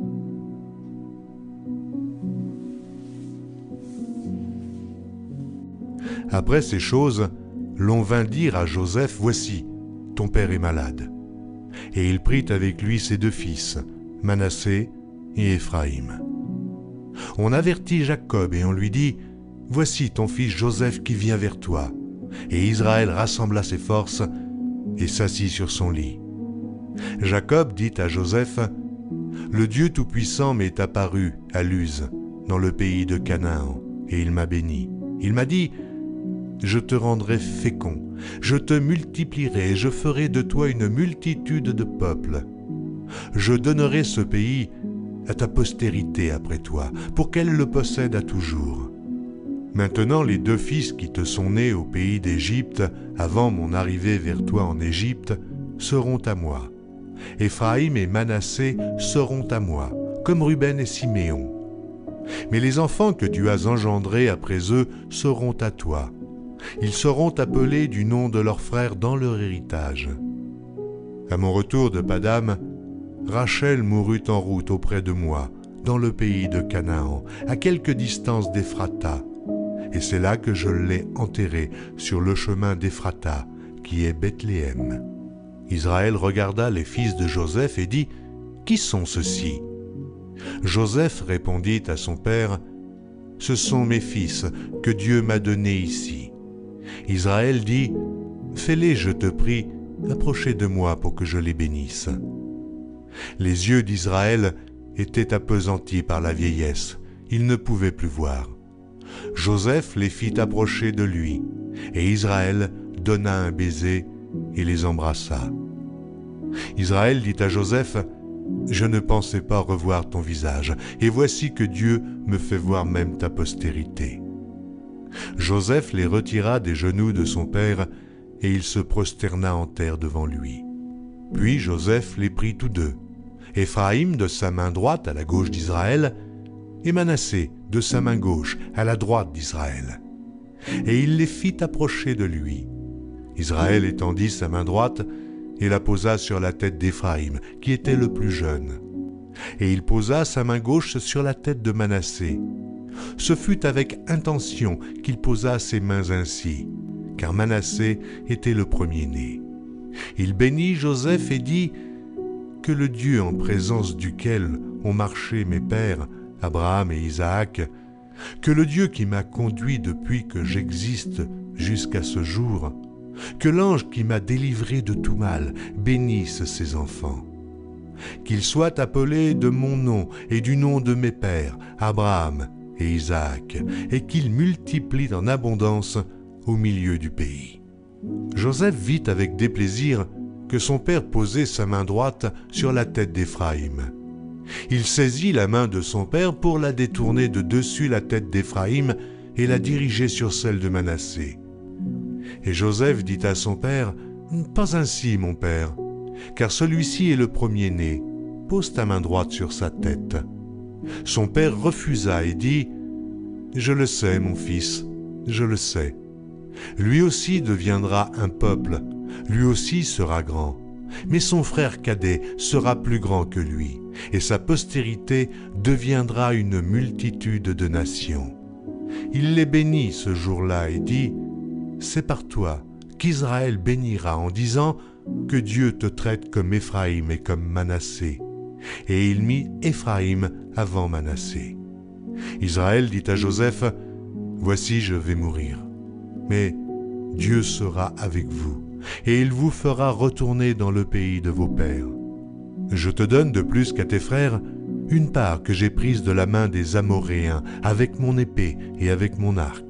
Après ces choses, l'on vint dire à Joseph, « Voici, ton père est malade. » Et il prit avec lui ses deux fils, Manassé et Éphraïm. On avertit Jacob et on lui dit, « Voici ton fils Joseph qui vient vers toi. » Et Israël rassembla ses forces et s'assit sur son lit. Jacob dit à Joseph, « Le Dieu Tout-Puissant m'est apparu à Luz, dans le pays de Canaan, et il m'a béni. Il m'a dit, « Je te rendrai fécond, je te multiplierai et je ferai de toi une multitude de peuples. Je donnerai ce pays à ta postérité après toi, pour qu'elle le possède à toujours. Maintenant les deux fils qui te sont nés au pays d'Égypte, avant mon arrivée vers toi en Égypte, seront à moi. Éphraïm et Manassé seront à moi, comme Ruben et Siméon. Mais les enfants que tu as engendrés après eux seront à toi. Ils seront appelés du nom de leurs frères dans leur héritage. » À mon retour de Padam, Rachel mourut en route auprès de moi, dans le pays de Canaan, à quelque distance d'Éphrata. Et c'est là que je l'ai enterrée, sur le chemin d'Éphrata, qui est Bethléem. Israël regarda les fils de Joseph et dit, « Qui sont ceux-ci » Joseph répondit à son père, « Ce sont mes fils que Dieu m'a donnés ici. » Israël dit, « Fais-les, je te prie, approchez de moi pour que je les bénisse. » Les yeux d'Israël étaient appesantis par la vieillesse, il ne pouvait plus voir. Joseph les fit approcher de lui, et Israël donna un baiser et les embrassa. Israël dit à Joseph, « Je ne pensais pas revoir ton visage, et voici que Dieu me fait voir même ta postérité. » Joseph les retira des genoux de son père, et il se prosterna en terre devant lui. Puis Joseph les prit tous deux, Éphraïm de sa main droite à la gauche d'Israël, et Manassé de sa main gauche à la droite d'Israël. Et il les fit approcher de lui. Israël étendit sa main droite et la posa sur la tête d'Éphraïm, qui était le plus jeune. Et il posa sa main gauche sur la tête de Manassé. Ce fut avec intention qu'il posa ses mains ainsi, car Manassé était le premier-né. Il bénit Joseph et dit, « Que le Dieu en présence duquel ont marché mes pères, Abraham et Isaac, que le Dieu qui m'a conduit depuis que j'existe jusqu'à ce jour, que l'ange qui m'a délivré de tout mal bénisse ses enfants. Qu'ils soient appelés de mon nom et du nom de mes pères, Abraham et Isaac, et qu'ils multiplient en abondance au milieu du pays. » Joseph vit avec déplaisir que son père posait sa main droite sur la tête d'Éphraïm. Il saisit la main de son père pour la détourner de dessus la tête d'Éphraïm et la diriger sur celle de Manassé. Et Joseph dit à son père, « Pas ainsi, mon père, car celui-ci est le premier-né. Pose ta main droite sur sa tête. » Son père refusa et dit, « Je le sais, mon fils, je le sais. Lui aussi deviendra un peuple, lui aussi sera grand. Mais son frère cadet sera plus grand que lui, et sa postérité deviendra une multitude de nations. » Il les bénit ce jour-là et dit, « C'est par toi qu'Israël bénira en disant que Dieu te traite comme Éphraïm et comme Manassé. » Et il mit Éphraïm avant Manassé. Israël dit à Joseph, « Voici, je vais mourir, mais Dieu sera avec vous, et il vous fera retourner dans le pays de vos pères. Je te donne de plus qu'à tes frères une part que j'ai prise de la main des Amoréens avec mon épée et avec mon arc. »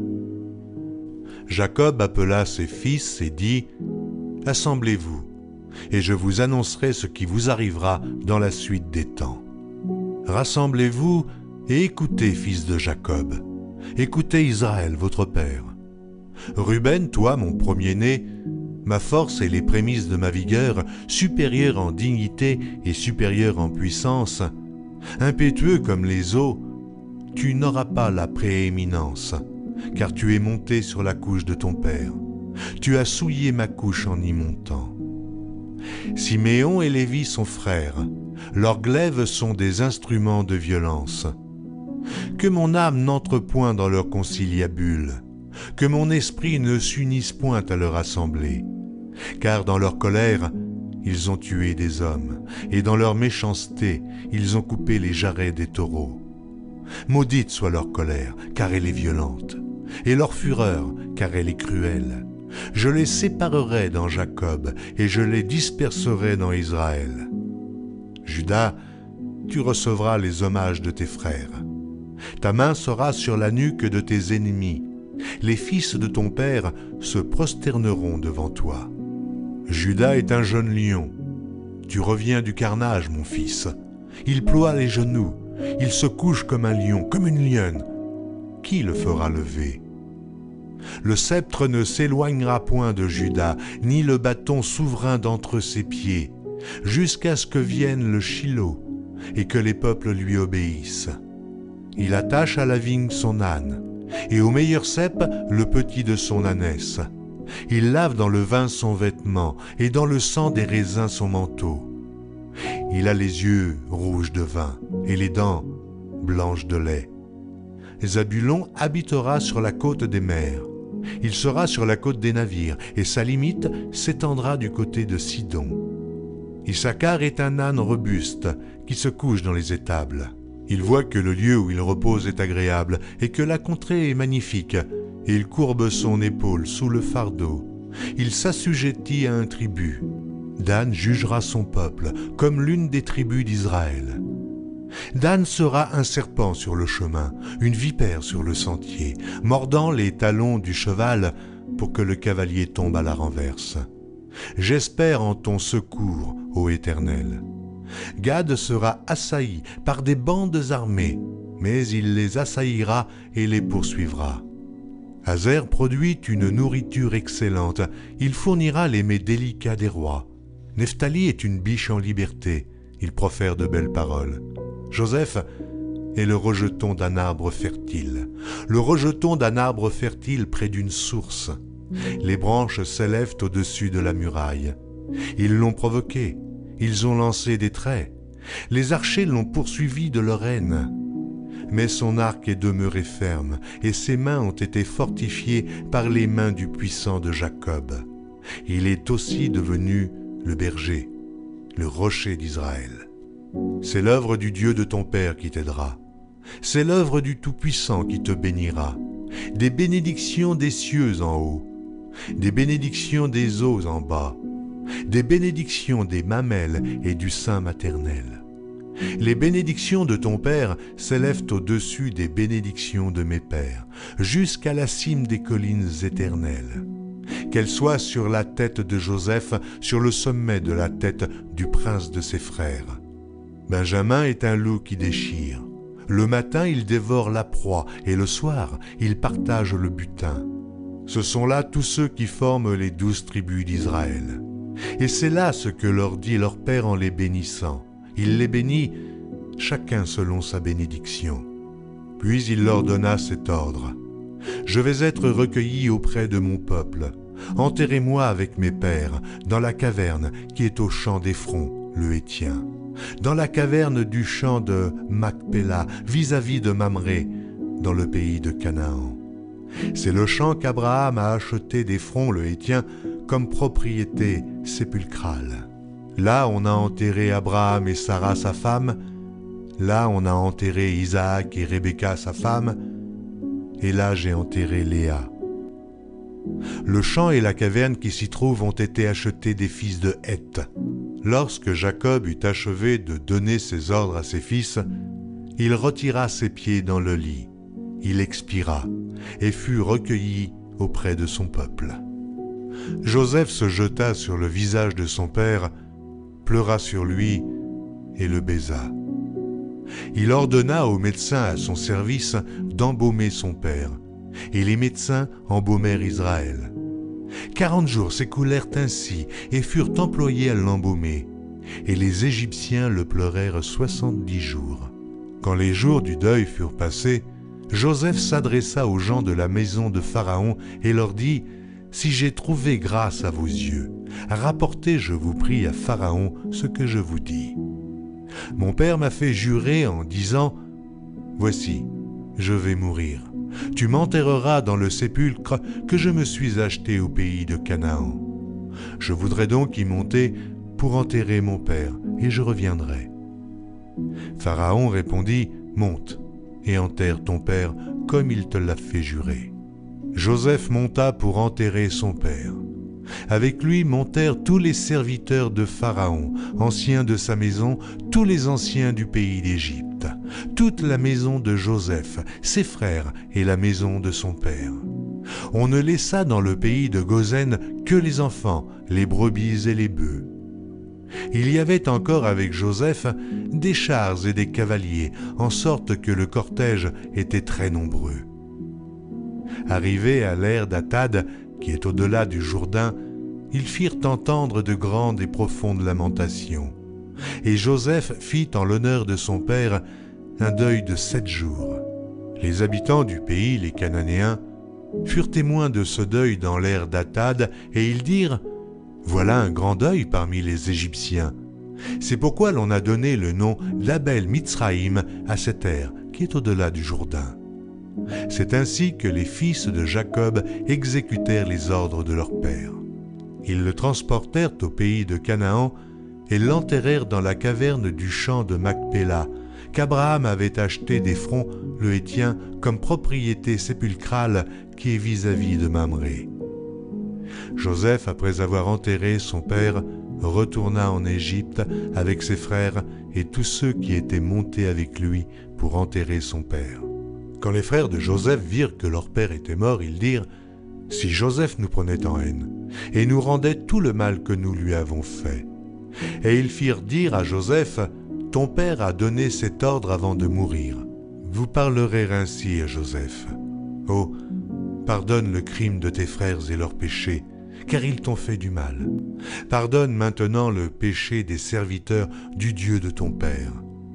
Jacob appela ses fils et dit, « Assemblez-vous, et je vous annoncerai ce qui vous arrivera dans la suite des temps. Rassemblez-vous et écoutez, fils de Jacob, écoutez Israël, votre père. Ruben, toi, mon premier-né, ma force et les prémices de ma vigueur, supérieur en dignité et supérieur en puissance, impétueux comme les eaux, tu n'auras pas la prééminence, car tu es monté sur la couche de ton père. Tu as souillé ma couche en y montant. Siméon et Lévi sont frères, leurs glaives sont des instruments de violence. Que mon âme n'entre point dans leur conciliabule, que mon esprit ne s'unisse point à leur assemblée, car dans leur colère, ils ont tué des hommes, et dans leur méchanceté, ils ont coupé les jarrets des taureaux. Maudite soit leur colère, car elle est violente, et leur fureur, car elle est cruelle. Je les séparerai dans Jacob, et je les disperserai dans Israël. Judas, tu recevras les hommages de tes frères. Ta main sera sur la nuque de tes ennemis. Les fils de ton père se prosterneront devant toi. Judas est un jeune lion. Tu reviens du carnage, mon fils. Il ploie les genoux, il se couche comme un lion, comme une lionne. Qui le fera lever? Le sceptre ne s'éloignera point de Juda, ni le bâton souverain d'entre ses pieds, jusqu'à ce que vienne le Shilo, et que les peuples lui obéissent. Il attache à la vigne son âne, et au meilleur cep le petit de son ânesse. Il lave dans le vin son vêtement, et dans le sang des raisins son manteau. Il a les yeux rouges de vin, et les dents blanches de lait. Zabulon habitera sur la côte des mers. Il sera sur la côte des navires, et sa limite s'étendra du côté de Sidon. Issachar est un âne robuste qui se couche dans les étables. Il voit que le lieu où il repose est agréable et que la contrée est magnifique, et il courbe son épaule sous le fardeau. Il s'assujettit à un tribut. Dan jugera son peuple comme l'une des tribus d'Israël. Dan sera un serpent sur le chemin, une vipère sur le sentier, mordant les talons du cheval pour que le cavalier tombe à la renverse. J'espère en ton secours, ô Éternel. Gad sera assailli par des bandes armées, mais il les assaillira et les poursuivra. Azer produit une nourriture excellente, il fournira les mets délicats des rois. Nephtali est une biche en liberté, il profère de belles paroles. Joseph est le rejeton d'un arbre fertile, le rejeton d'un arbre fertile près d'une source. Les branches s'élèvent au-dessus de la muraille. Ils l'ont provoqué, ils ont lancé des traits. Les archers l'ont poursuivi de leur haine. Mais son arc est demeuré ferme, et ses mains ont été fortifiées par les mains du puissant de Jacob. Il est aussi devenu le berger, le rocher d'Israël. C'est l'œuvre du Dieu de ton père qui t'aidera. C'est l'œuvre du Tout-Puissant qui te bénira. Des bénédictions des cieux en haut, des bénédictions des eaux en bas, des bénédictions des mamelles et du sein maternel. Les bénédictions de ton père s'élèvent au-dessus des bénédictions de mes pères, jusqu'à la cime des collines éternelles. Qu'elles soient sur la tête de Joseph, sur le sommet de la tête du prince de ses frères. Benjamin est un loup qui déchire. Le matin, il dévore la proie, et le soir, il partage le butin. Ce sont là tous ceux qui forment les 12 tribus d'Israël. Et c'est là ce que leur dit leur père en les bénissant. Il les bénit, chacun selon sa bénédiction. Puis il leur donna cet ordre. Je vais être recueilli auprès de mon peuple. Enterrez-moi avec mes pères, dans la caverne qui est au champ d'Éphron, le Héthien, dans la caverne du champ de Macpéla, vis-à-vis de Mamré, dans le pays de Canaan. C'est le champ qu'Abraham a acheté d'Éphron, le Héthien, comme propriété sépulcrale. Là on a enterré Abraham et Sarah sa femme, là on a enterré Isaac et Rebecca sa femme, et là j'ai enterré Léa. Le champ et la caverne qui s'y trouvent ont été achetés des fils de Heth. Lorsque Jacob eut achevé de donner ses ordres à ses fils, il retira ses pieds dans le lit, il expira et fut recueilli auprès de son peuple. Joseph se jeta sur le visage de son père, pleura sur lui et le baisa. Il ordonna aux médecins à son service d'embaumer son père, et les médecins embaumèrent Israël. 40 jours s'écoulèrent ainsi et furent employés à l'embaumer, et les Égyptiens le pleurèrent 70 jours. Quand les jours du deuil furent passés, Joseph s'adressa aux gens de la maison de Pharaon et leur dit : « Si j'ai trouvé grâce à vos yeux, rapportez, je vous prie, à Pharaon ce que je vous dis. Mon père m'a fait jurer en disant : Voici, je vais mourir. Tu m'enterreras dans le sépulcre que je me suis acheté au pays de Canaan. Je voudrais donc y monter pour enterrer mon père, et je reviendrai. » Pharaon répondit : « Monte et enterre ton père comme il te l'a fait jurer. » Joseph monta pour enterrer son père. Avec lui montèrent tous les serviteurs de Pharaon, anciens de sa maison, tous les anciens du pays d'Égypte, toute la maison de Joseph, ses frères et la maison de son père. On ne laissa dans le pays de Goshen que les enfants, les brebis et les bœufs. Il y avait encore avec Joseph des chars et des cavaliers, en sorte que le cortège était très nombreux. Arrivés à l'ère d'Atad, qui est au-delà du Jourdain, ils firent entendre de grandes et profondes lamentations. Et Joseph fit en l'honneur de son père un deuil de 7 jours. Les habitants du pays, les Cananéens, furent témoins de ce deuil dans l'ère d'Atad, et ils dirent : « Voilà un grand deuil parmi les Égyptiens. C'est pourquoi l'on a donné le nom d'Abel Mitzraïm à cette ère qui est au-delà du Jourdain. » C'est ainsi que les fils de Jacob exécutèrent les ordres de leur père. Ils le transportèrent au pays de Canaan et l'enterrèrent dans la caverne du champ de Macpéla, qu'Abraham avait acheté d'Éphron le Héthien comme propriété sépulcrale qui est vis-à-vis de Mamré. Joseph, après avoir enterré son père, retourna en Égypte avec ses frères et tous ceux qui étaient montés avec lui pour enterrer son père. Quand les frères de Joseph virent que leur père était mort, ils dirent : « Si Joseph nous prenait en haine et nous rendait tout le mal que nous lui avons fait. » Et ils firent dire à Joseph : « Ton père a donné cet ordre avant de mourir. Vous parlerez ainsi à Joseph. Oh, pardonne le crime de tes frères et leurs péchés, car ils t'ont fait du mal. Pardonne maintenant le péché des serviteurs du Dieu de ton père. »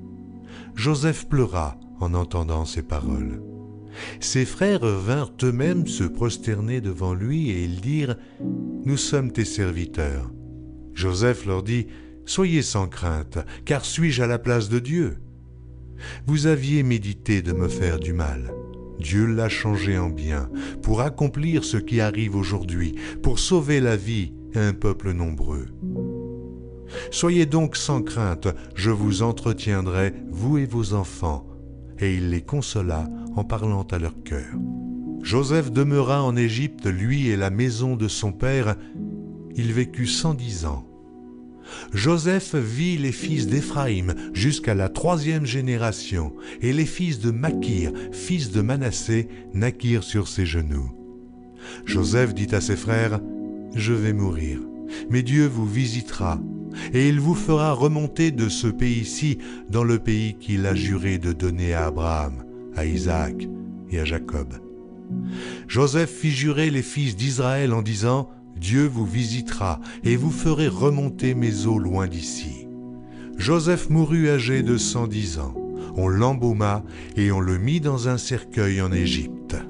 Joseph pleura en entendant ces paroles. Ses frères vinrent eux-mêmes se prosterner devant lui et ils dirent : « Nous sommes tes serviteurs. » Joseph leur dit : « Soyez sans crainte, car suis-je à la place de Dieu ? Vous aviez médité de me faire du mal. Dieu l'a changé en bien, pour accomplir ce qui arrive aujourd'hui, pour sauver la vie à un peuple nombreux. Soyez donc sans crainte, je vous entretiendrai, vous et vos enfants. » Et il les consola en parlant à leur cœur. Joseph demeura en Égypte, lui et la maison de son père. Il vécut 110 ans. Joseph vit les fils d'Éphraïm jusqu'à la 3e génération, et les fils de Makir, fils de Manassé, naquirent sur ses genoux. Joseph dit à ses frères : « Je vais mourir, mais Dieu vous visitera, et il vous fera remonter de ce pays-ci dans le pays qu'il a juré de donner à Abraham, à Isaac et à Jacob. » Joseph fit jurer les fils d'Israël en disant : « Dieu vous visitera et vous ferez remonter mes eaux loin d'ici. » Joseph mourut âgé de 110 ans. On l'embauma et on le mit dans un cercueil en Égypte.